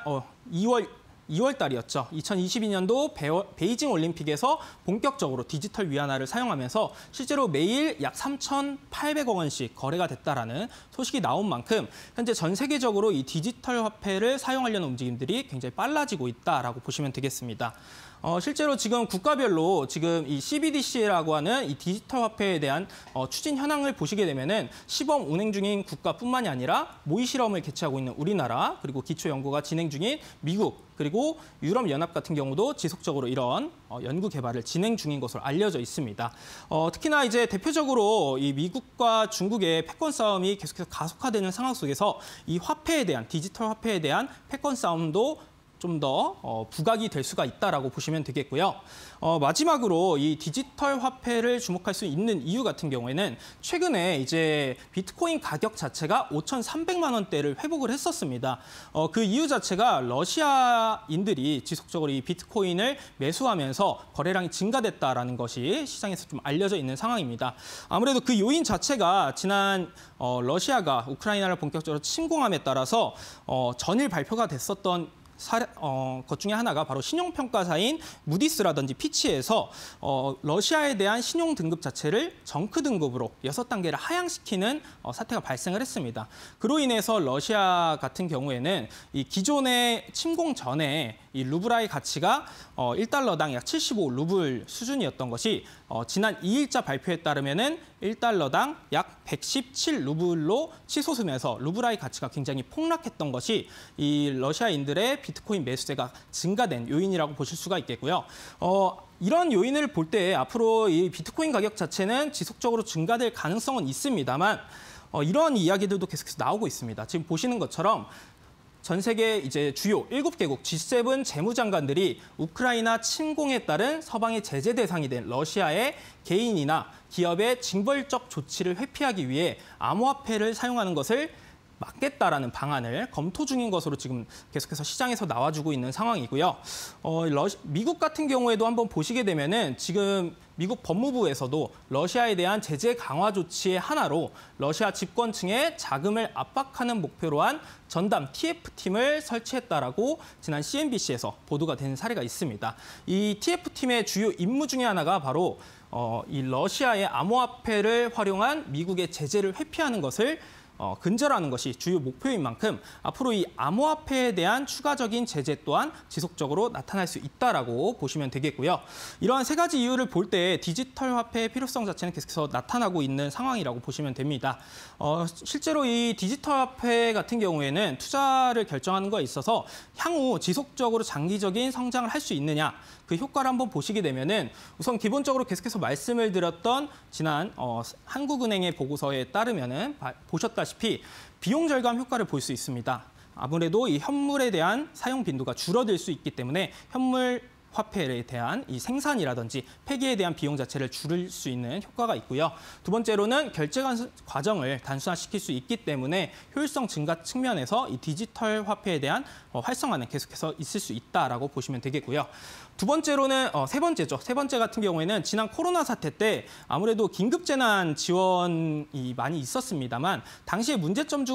2월 달이었죠. 2022년도 베이징 올림픽에서 본격적으로 디지털 위안화를 사용하면서 실제로 매일 약 3,800억 원씩 거래가 됐다라는 소식이 나온 만큼 현재 전 세계적으로 이 디지털 화폐를 사용하려는 움직임들이 굉장히 빨라지고 있다라고 보시면 되겠습니다. 실제로 지금 국가별로 지금 이 CBDC라고 하는 이 디지털 화폐에 대한 추진 현황을 보시게 되면은 시범 운행 중인 국가뿐만이 아니라 모의 실험을 개최하고 있는 우리나라 그리고 기초 연구가 진행 중인 미국 그리고 유럽연합 같은 경우도 지속적으로 이런 연구 개발을 진행 중인 것으로 알려져 있습니다. 특히나 이제 대표적으로 이 미국과 중국의 패권 싸움이 계속해서 가속화되는 상황 속에서 이 화폐에 대한 디지털 화폐에 대한 패권 싸움도 좀 더 부각이 될 수가 있다라고 보시면 되겠고요. 마지막으로 이 디지털 화폐를 주목할 수 있는 이유 같은 경우에는 최근에 이제 비트코인 가격 자체가 5,300만 원대를 회복을 했었습니다. 그 이유 자체가 러시아인들이 지속적으로 이 비트코인을 매수하면서 거래량이 증가됐다라는 것이 시장에서 좀 알려져 있는 상황입니다. 아무래도 그 요인 자체가 지난 러시아가 우크라이나를 본격적으로 침공함에 따라서 전일 발표가 됐었던 것 중에 하나가 바로 신용평가사인 무디스라든지 피치에서 러시아에 대한 신용 등급 자체를 정크 등급으로 6단계를 하향시키는 사태가 발생을 했습니다. 그로 인해서 러시아 같은 경우에는 이 기존의 침공 전에 이 루블화의 가치가 1달러당 약 75루블 수준이었던 것이 지난 2일자 발표에 따르면은 1달러당 약 117루블로 치솟으면서 루블화의 가치가 굉장히 폭락했던 것이 이 러시아인들의 비트코인 매수세가 증가된 요인이라고 보실 수가 있겠고요. 이런 요인을 볼 때 앞으로 이 비트코인 가격 자체는 지속적으로 증가될 가능성은 있습니다만 이러한 이야기들도 계속해서 나오고 있습니다. 지금 보시는 것처럼 전 세계 이제 주요 7개국 G7 재무장관들이 우크라이나 침공에 따른 서방의 제재 대상이 된 러시아의 개인이나 기업의 징벌적 조치를 회피하기 위해 암호화폐를 사용하는 것을 막겠다라는 방안을 검토 중인 것으로 지금 계속해서 시장에서 나와주고 있는 상황이고요. 미국 같은 경우에도 한번 보시게 되면은 지금 미국 법무부에서도 러시아에 대한 제재 강화 조치의 하나로 러시아 집권층의 자금을 압박하는 목표로 한 전담 TF팀을 설치했다라고 지난 CNBC에서 보도가 된 사례가 있습니다. 이 TF팀의 주요 임무 중에 하나가 바로 이 러시아의 암호화폐를 활용한 미국의 제재를 회피하는 것을 근절하는 것이 주요 목표인 만큼 앞으로 이 암호화폐에 대한 추가적인 제재 또한 지속적으로 나타날 수 있다라고 보시면 되겠고요. 이러한 세 가지 이유를 볼 때 디지털 화폐의 필요성 자체는 계속해서 나타나고 있는 상황이라고 보시면 됩니다. 실제로 이 디지털 화폐 같은 경우에는 투자를 결정하는 거에 있어서 향후 지속적으로 장기적인 성장을 할 수 있느냐, 그 효과를 한번 보시게 되면은 우선 기본적으로 계속해서 말씀을 드렸던 지난 한국은행의 보고서에 따르면은 보셨다시피 비용 절감 효과를 볼 수 있습니다. 아무래도 이 현물에 대한 사용 빈도가 줄어들 수 있기 때문에 현물 화폐에 대한 이 생산이라든지 폐기에 대한 비용 자체를 줄일 수 있는 효과가 있고요. 두 번째로는 결제 과정을 단순화시킬 수 있기 때문에 효율성 증가 측면에서 이 디지털 화폐에 대한 활성화는 계속해서 있을 수 있다라고 보시면 되겠고요. 두 번째로는 세 번째죠. 세 번째 같은 경우에는 지난 코로나 사태 때 아무래도 긴급재난 지원이 많이 있었습니다만 당시에 문제점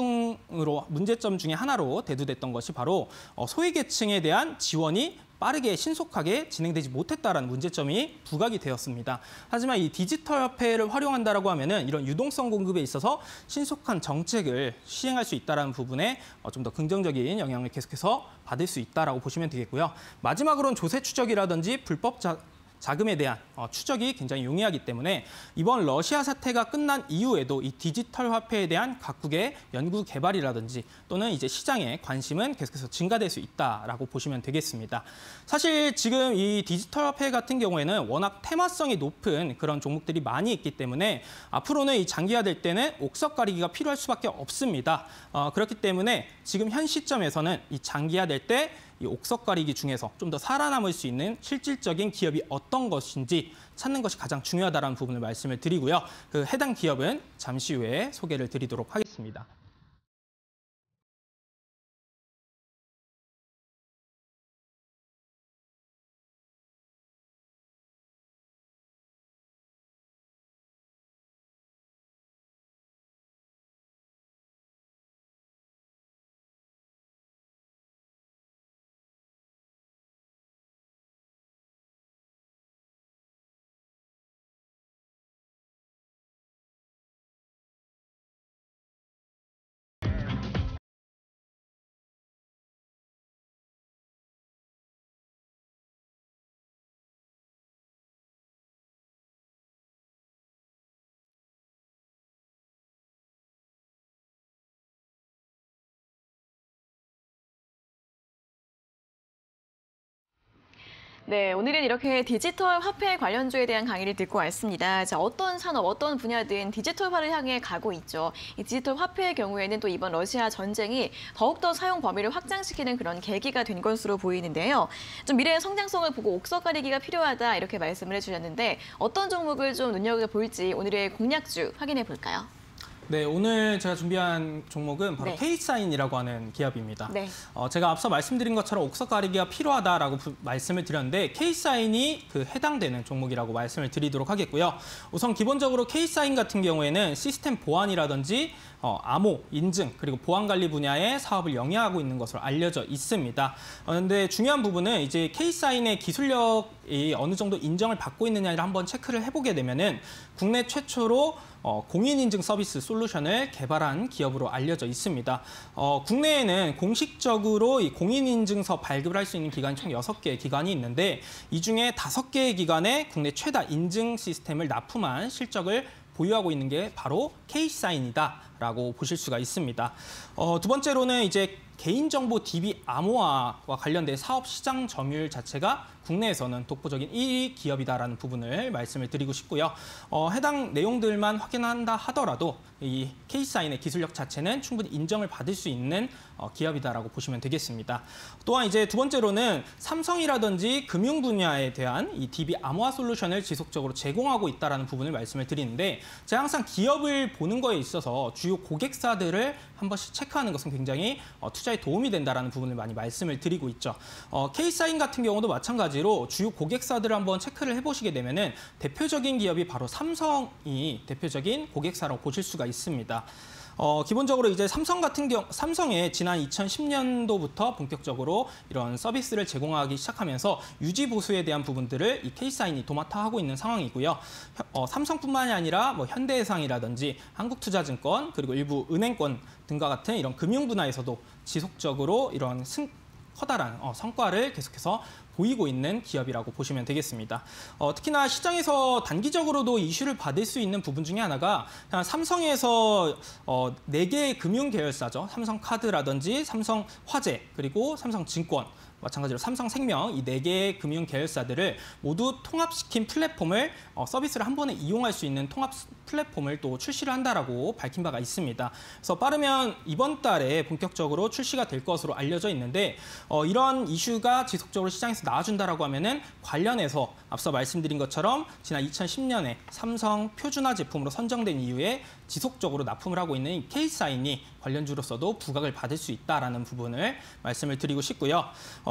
중에 하나로 대두됐던 것이 바로 소외계층에 대한 지원이 빠르게 신속하게 진행되지 못했다라는 문제점이 부각이 되었습니다. 하지만 이 디지털 화폐를 활용한다라고 하면은 이런 유동성 공급에 있어서 신속한 정책을 시행할 수 있다라는 부분에 좀 더 긍정적인 영향을 계속해서 받을 수 있다라고 보시면 되겠고요. 마지막으로는 조세 추적이라든지 불법 자금에 대한 추적이 굉장히 용이하기 때문에 이번 러시아 사태가 끝난 이후에도 이 디지털 화폐에 대한 각국의 연구 개발이라든지 또는 이제 시장의 관심은 계속해서 증가될 수 있다라고 보시면 되겠습니다. 사실 지금 이 디지털 화폐 같은 경우에는 워낙 테마성이 높은 그런 종목들이 많이 있기 때문에 앞으로는 이 장기화될 때는 옥석 가리기가 필요할 수밖에 없습니다. 그렇기 때문에 지금 현 시점에서는 이 장기화될 때 이 옥석 가리기 중에서 좀 더 살아남을 수 있는 실질적인 기업이 어떤 것인지 찾는 것이 가장 중요하다는 부분을 말씀을 드리고요. 그 해당 기업은 잠시 후에 소개를 드리도록 하겠습니다. 네, 오늘은 이렇게 디지털 화폐 관련주에 대한 강의를 듣고 왔습니다. 자, 어떤 산업, 어떤 분야든 디지털화를 향해 가고 있죠. 이 디지털 화폐의 경우에는 또 이번 러시아 전쟁이 더욱더 사용 범위를 확장시키는 그런 계기가 된 것으로 보이는데요. 좀 미래의 성장성을 보고 옥석 가리기가 필요하다 이렇게 말씀을 해주셨는데 어떤 종목을 좀 눈여겨볼지 오늘의 공략주 확인해 볼까요? 네, 오늘 제가 준비한 종목은 바로 네. K사인이라고 하는 기업입니다. 네. 제가 앞서 말씀드린 것처럼 옥석 가리기가 필요하다라고 말씀을 드렸는데 K사인이 그 해당되는 종목이라고 말씀을 드리도록 하겠고요. 우선 기본적으로 K사인 같은 경우에는 시스템 보안이라든지 암호, 인증, 그리고 보안 관리 분야의 사업을 영위하고 있는 것으로 알려져 있습니다. 그런데 중요한 부분은 이제 K사인의 기술력이 어느 정도 인정을 받고 있느냐를 한번 체크를 해보게 되면은 국내 최초로 공인인증 서비스 솔루션을 개발한 기업으로 알려져 있습니다. 국내에는 공식적으로 이 공인인증서 발급을 할 수 있는 기관이 총 6개의 기관이 있는데 이 중에 5개의 기관에 국내 최다 인증 시스템을 납품한 실적을 보유하고 있는 게 바로 K사인이다라고 보실 수가 있습니다. 두 번째로는 이제 개인정보 DB 암호화와 관련된 사업 시장 점유율 자체가 국내에서는 독보적인 1위 기업이다라는 부분을 말씀을 드리고 싶고요. 해당 내용들만 확인한다 하더라도 이 K사인의 기술력 자체는 충분히 인정을 받을 수 있는 기업이다라고 보시면 되겠습니다. 또한 이제 두 번째로는 삼성이라든지 금융 분야에 대한 이 DB 암호화 솔루션을 지속적으로 제공하고 있다는 부분을 말씀을 드리는데, 제가 항상 기업을 보는 거에 있어서 주요 고객사들을 한 번씩 체크하는 것은 굉장히 투자에 도움이 된다는 부분을 많이 말씀을 드리고 있죠. K사인 같은 경우도 마찬가지로 주요 고객사들을 한번 체크를 해보시게 되면은 대표적인 기업이 바로 삼성이 대표적인 고객사라고 보실 수가 있습니다. 기본적으로 이제 삼성의 지난 2010년도부터 본격적으로 이런 서비스를 제공하기 시작하면서 유지 보수에 대한 부분들을 이 K사인이 도맡아 하고 있는 상황이고요. 삼성뿐만이 아니라 뭐 현대해상이라든지 한국투자증권, 그리고 일부 은행권 등과 같은 이런 금융 분야에서도 지속적으로 이런 커다란 성과를 계속해서 보이고 있는 기업이라고 보시면 되겠습니다. 특히나 시장에서 단기적으로도 이슈를 받을 수 있는 부분 중에 하나가 삼성에서 4개의 금융 계열사죠. 삼성카드라든지 삼성화재, 그리고 삼성증권, 마찬가지로 삼성생명, 이 4개의 금융 계열사들을 모두 통합시킨 플랫폼을 서비스를 한 번에 이용할 수 있는 통합 플랫폼을 또 출시를 한다라고 밝힌 바가 있습니다. 그래서 빠르면 이번 달에 본격적으로 출시가 될 것으로 알려져 있는데, 이러한 이슈가 지속적으로 시장에서 나와준다라고 하면은 관련해서 앞서 말씀드린 것처럼 지난 2010년에 삼성 표준화 제품으로 선정된 이후에 지속적으로 납품을 하고 있는 이 K사인이 관련주로서도 부각을 받을 수 있다라는 부분을 말씀을 드리고 싶고요.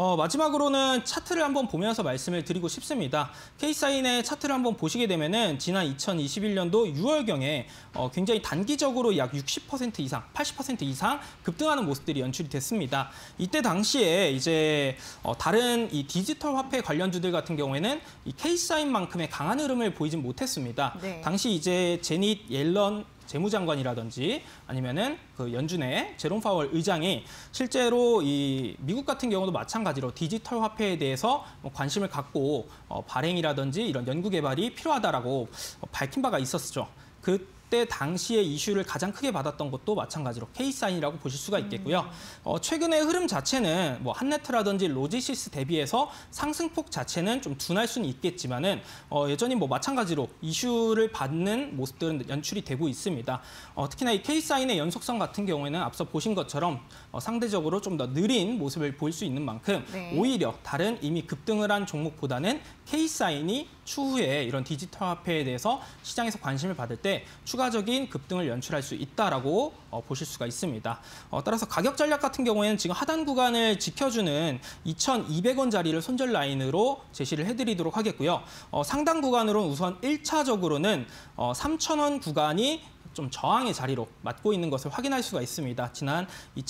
마지막으로는 차트를 한번 보면서 말씀을 드리고 싶습니다. K사인의 차트를 한번 보시게 되면은 지난 2021년도 6월경에 굉장히 단기적으로 약 60% 이상, 80% 이상 급등하는 모습들이 연출이 됐습니다. 이때 당시에 이제 다른 이 디지털 화폐 관련주들 같은 경우에는 이 K사인만큼의 강한 흐름을 보이진 못했습니다. 네. 당시 이제 제닛 옐런 재무장관이라든지 아니면은 그 연준의 제롬 파월 의장이 실제로 이 미국 같은 경우도 마찬가지로 디지털 화폐에 대해서 관심을 갖고 발행이라든지 이런 연구 개발이 필요하다라고 밝힌 바가 있었죠. 그때 당시의 이슈를 가장 크게 받았던 것도 마찬가지로 K사인이라고 보실 수가 있겠고요. 최근의 흐름 자체는 뭐 한네트라든지 로지시스 대비해서 상승폭 자체는 좀 둔할 수는 있겠지만은 여전히 뭐 마찬가지로 이슈를 받는 모습들은 연출이 되고 있습니다. 특히나 이 K사인의 연속성 같은 경우에는 앞서 보신 것처럼 상대적으로 좀 더 느린 모습을 보일 수 있는 만큼 네. 오히려 다른 이미 급등을 한 종목보다는 K사인이 추후에 이런 디지털 화폐에 대해서 시장에서 관심을 받을 때 추가적인 급등을 연출할 수 있다라고 보실 수가 있습니다. 따라서 가격 전략 같은 경우에는 지금 하단 구간을 지켜주는 2,200원짜리를 손절 라인으로 제시를 해드리도록 하겠고요. 상단 구간으로는 우선 1차적으로는 3,000원 구간이 좀 저항의 자리로 맞고 있는 것을 확인할 수가 있습니다. 지난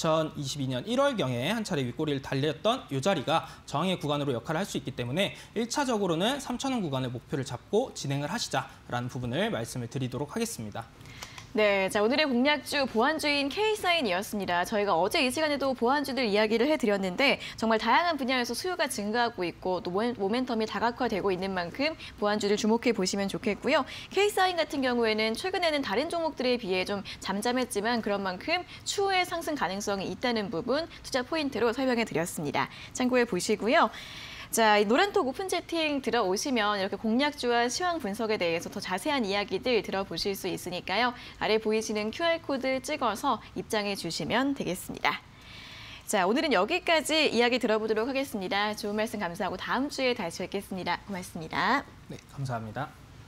2022년 1월경에 한 차례 윗꼬리를 달렸던 이 자리가 저항의 구간으로 역할을 할 수 있기 때문에 1차적으로는 3,000원 구간을 목표를 잡고 진행을 하시자라는 부분을 말씀을 드리도록 하겠습니다. 네, 자 오늘의 공략주 보안주인 K사인이었습니다. 저희가 어제 이 시간에도 보안주들 이야기를 해드렸는데 정말 다양한 분야에서 수요가 증가하고 있고 또 모멘텀이 다각화되고 있는 만큼 보안주를 주목해 보시면 좋겠고요. K사인 같은 경우에는 최근에는 다른 종목들에 비해 좀 잠잠했지만 그런 만큼 추후에 상승 가능성이 있다는 부분 투자 포인트로 설명해 드렸습니다. 참고해 보시고요. 자, 이 노란톡 오픈 채팅 들어오시면 이렇게 공략주와 시황 분석에 대해서 더 자세한 이야기들 들어보실 수 있으니까요. 아래 보이시는 QR코드 찍어서 입장해 주시면 되겠습니다. 자, 오늘은 여기까지 이야기 들어보도록 하겠습니다. 좋은 말씀 감사하고 다음 주에 다시 뵙겠습니다. 고맙습니다. 네, 감사합니다.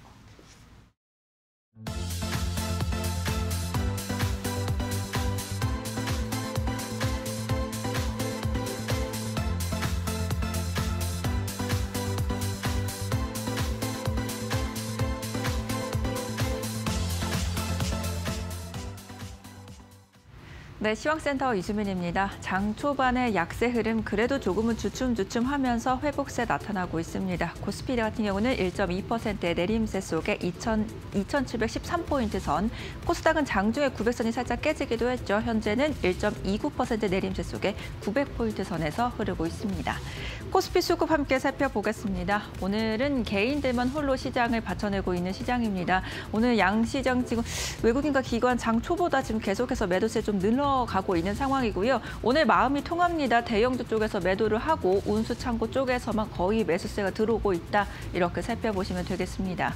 네, 시황센터 이수민입니다. 장 초반의 약세 흐름 그래도 조금은 주춤주춤하면서 회복세 나타나고 있습니다. 코스피 같은 경우는 1.2%의 내림세 속에 2,713포인트 선, 코스닥은 장중에 900선이 살짝 깨지기도 했죠. 현재는 1.29% 내림세 속에 900포인트 선에서 흐르고 있습니다. 코스피 수급 함께 살펴보겠습니다. 오늘은 개인들만 홀로 시장을 받쳐내고 있는 시장입니다. 오늘 양시장 지금 외국인과 기관 장 초보다 지금 계속해서 매도세 좀 늘어가고 있는 상황이고요. 오늘 마음이 통합니다. 대형주 쪽에서 매도를 하고 운수 창고 쪽에서만 거의 매수세가 들어오고 있다. 이렇게 살펴보시면 되겠습니다.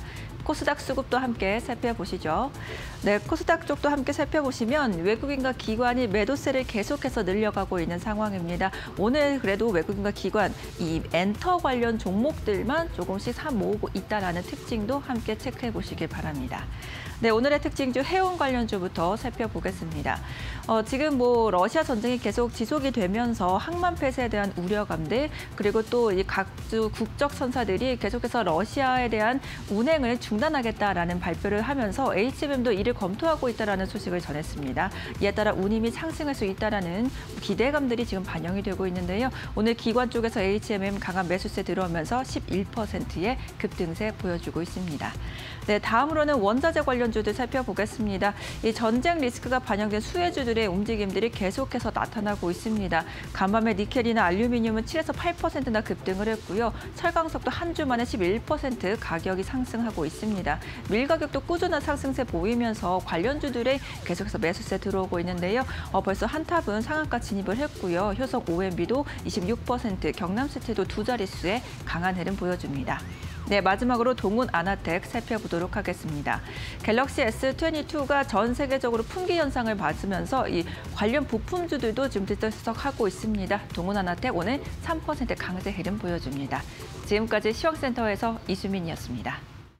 코스닥 수급도 함께 살펴보시죠. 네, 코스닥 쪽도 함께 살펴보시면 외국인과 기관이 매도세를 계속해서 늘려가고 있는 상황입니다. 오늘 그래도 외국인과 기관, 이 엔터 관련 종목들만 조금씩 사 모으고 있다는 특징도 함께 체크해 보시길 바랍니다. 네, 오늘의 특징주 해운 관련주부터 살펴보겠습니다. 지금 러시아 전쟁이 계속 지속이 되면서 항만 폐쇄에 대한 우려감들, 그리고 또 이 각주 국적 선사들이 계속해서 러시아에 대한 운행을 중단하겠다라는 발표를 하면서 HMM도 이를 검토하고 있다는 소식을 전했습니다. 이에 따라 운임이 상승할 수 있다는 기대감들이 지금 반영이 되고 있는데요. 오늘 기관 쪽에서 HMM 강한 매수세 들어오면서 11%의 급등세 보여주고 있습니다. 네, 다음으로는 원자재 관련주들 살펴보겠습니다. 이 전쟁 리스크가 반영된 수혜주들의 움직임들이 계속해서 나타나고 있습니다. 간밤에 니켈이나 알루미늄은 7에서 8%나 급등을 했고요. 철강석도 한 주 만에 11% 가격이 상승하고 있습니다. 밀 가격도 꾸준한 상승세 보이면서 관련주들의 계속해서 매수세 들어오고 있는데요. 벌써 한탑은 상한가 진입을 했고요. 효성 OMB도 26%, 경남시티도 두 자릿수의 강한 흐름 보여줍니다. 네, 마지막으로 동훈 아나텍 살펴보도록 하겠습니다. 갤럭시 S22가 전 세계적으로 품귀 현상을 맞으면서 이 관련 부품주들도 지금 들썩하고 있습니다. 동훈 아나텍 오늘 3% 강세 흐름 보여줍니다. 지금까지 시황센터에서 이수민이었습니다.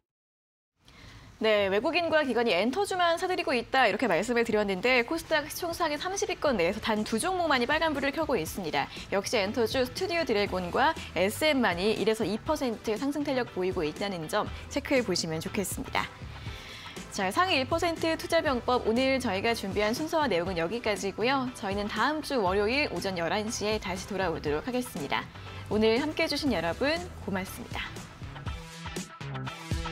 네, 외국인과 기관이 엔터주만 사들이고 있다 이렇게 말씀을 드렸는데 코스닥 시총상위 30위권 내에서 단 두 종목만이 빨간불을 켜고 있습니다. 역시 엔터주 스튜디오 드래곤과 SM만이 1에서 2% 상승 탄력 보이고 있다는 점 체크해 보시면 좋겠습니다. 자, 상위 1% 투자병법 오늘 저희가 준비한 순서와 내용은 여기까지고요. 저희는 다음 주 월요일 오전 11시에 다시 돌아오도록 하겠습니다. 오늘 함께해 주신 여러분 고맙습니다.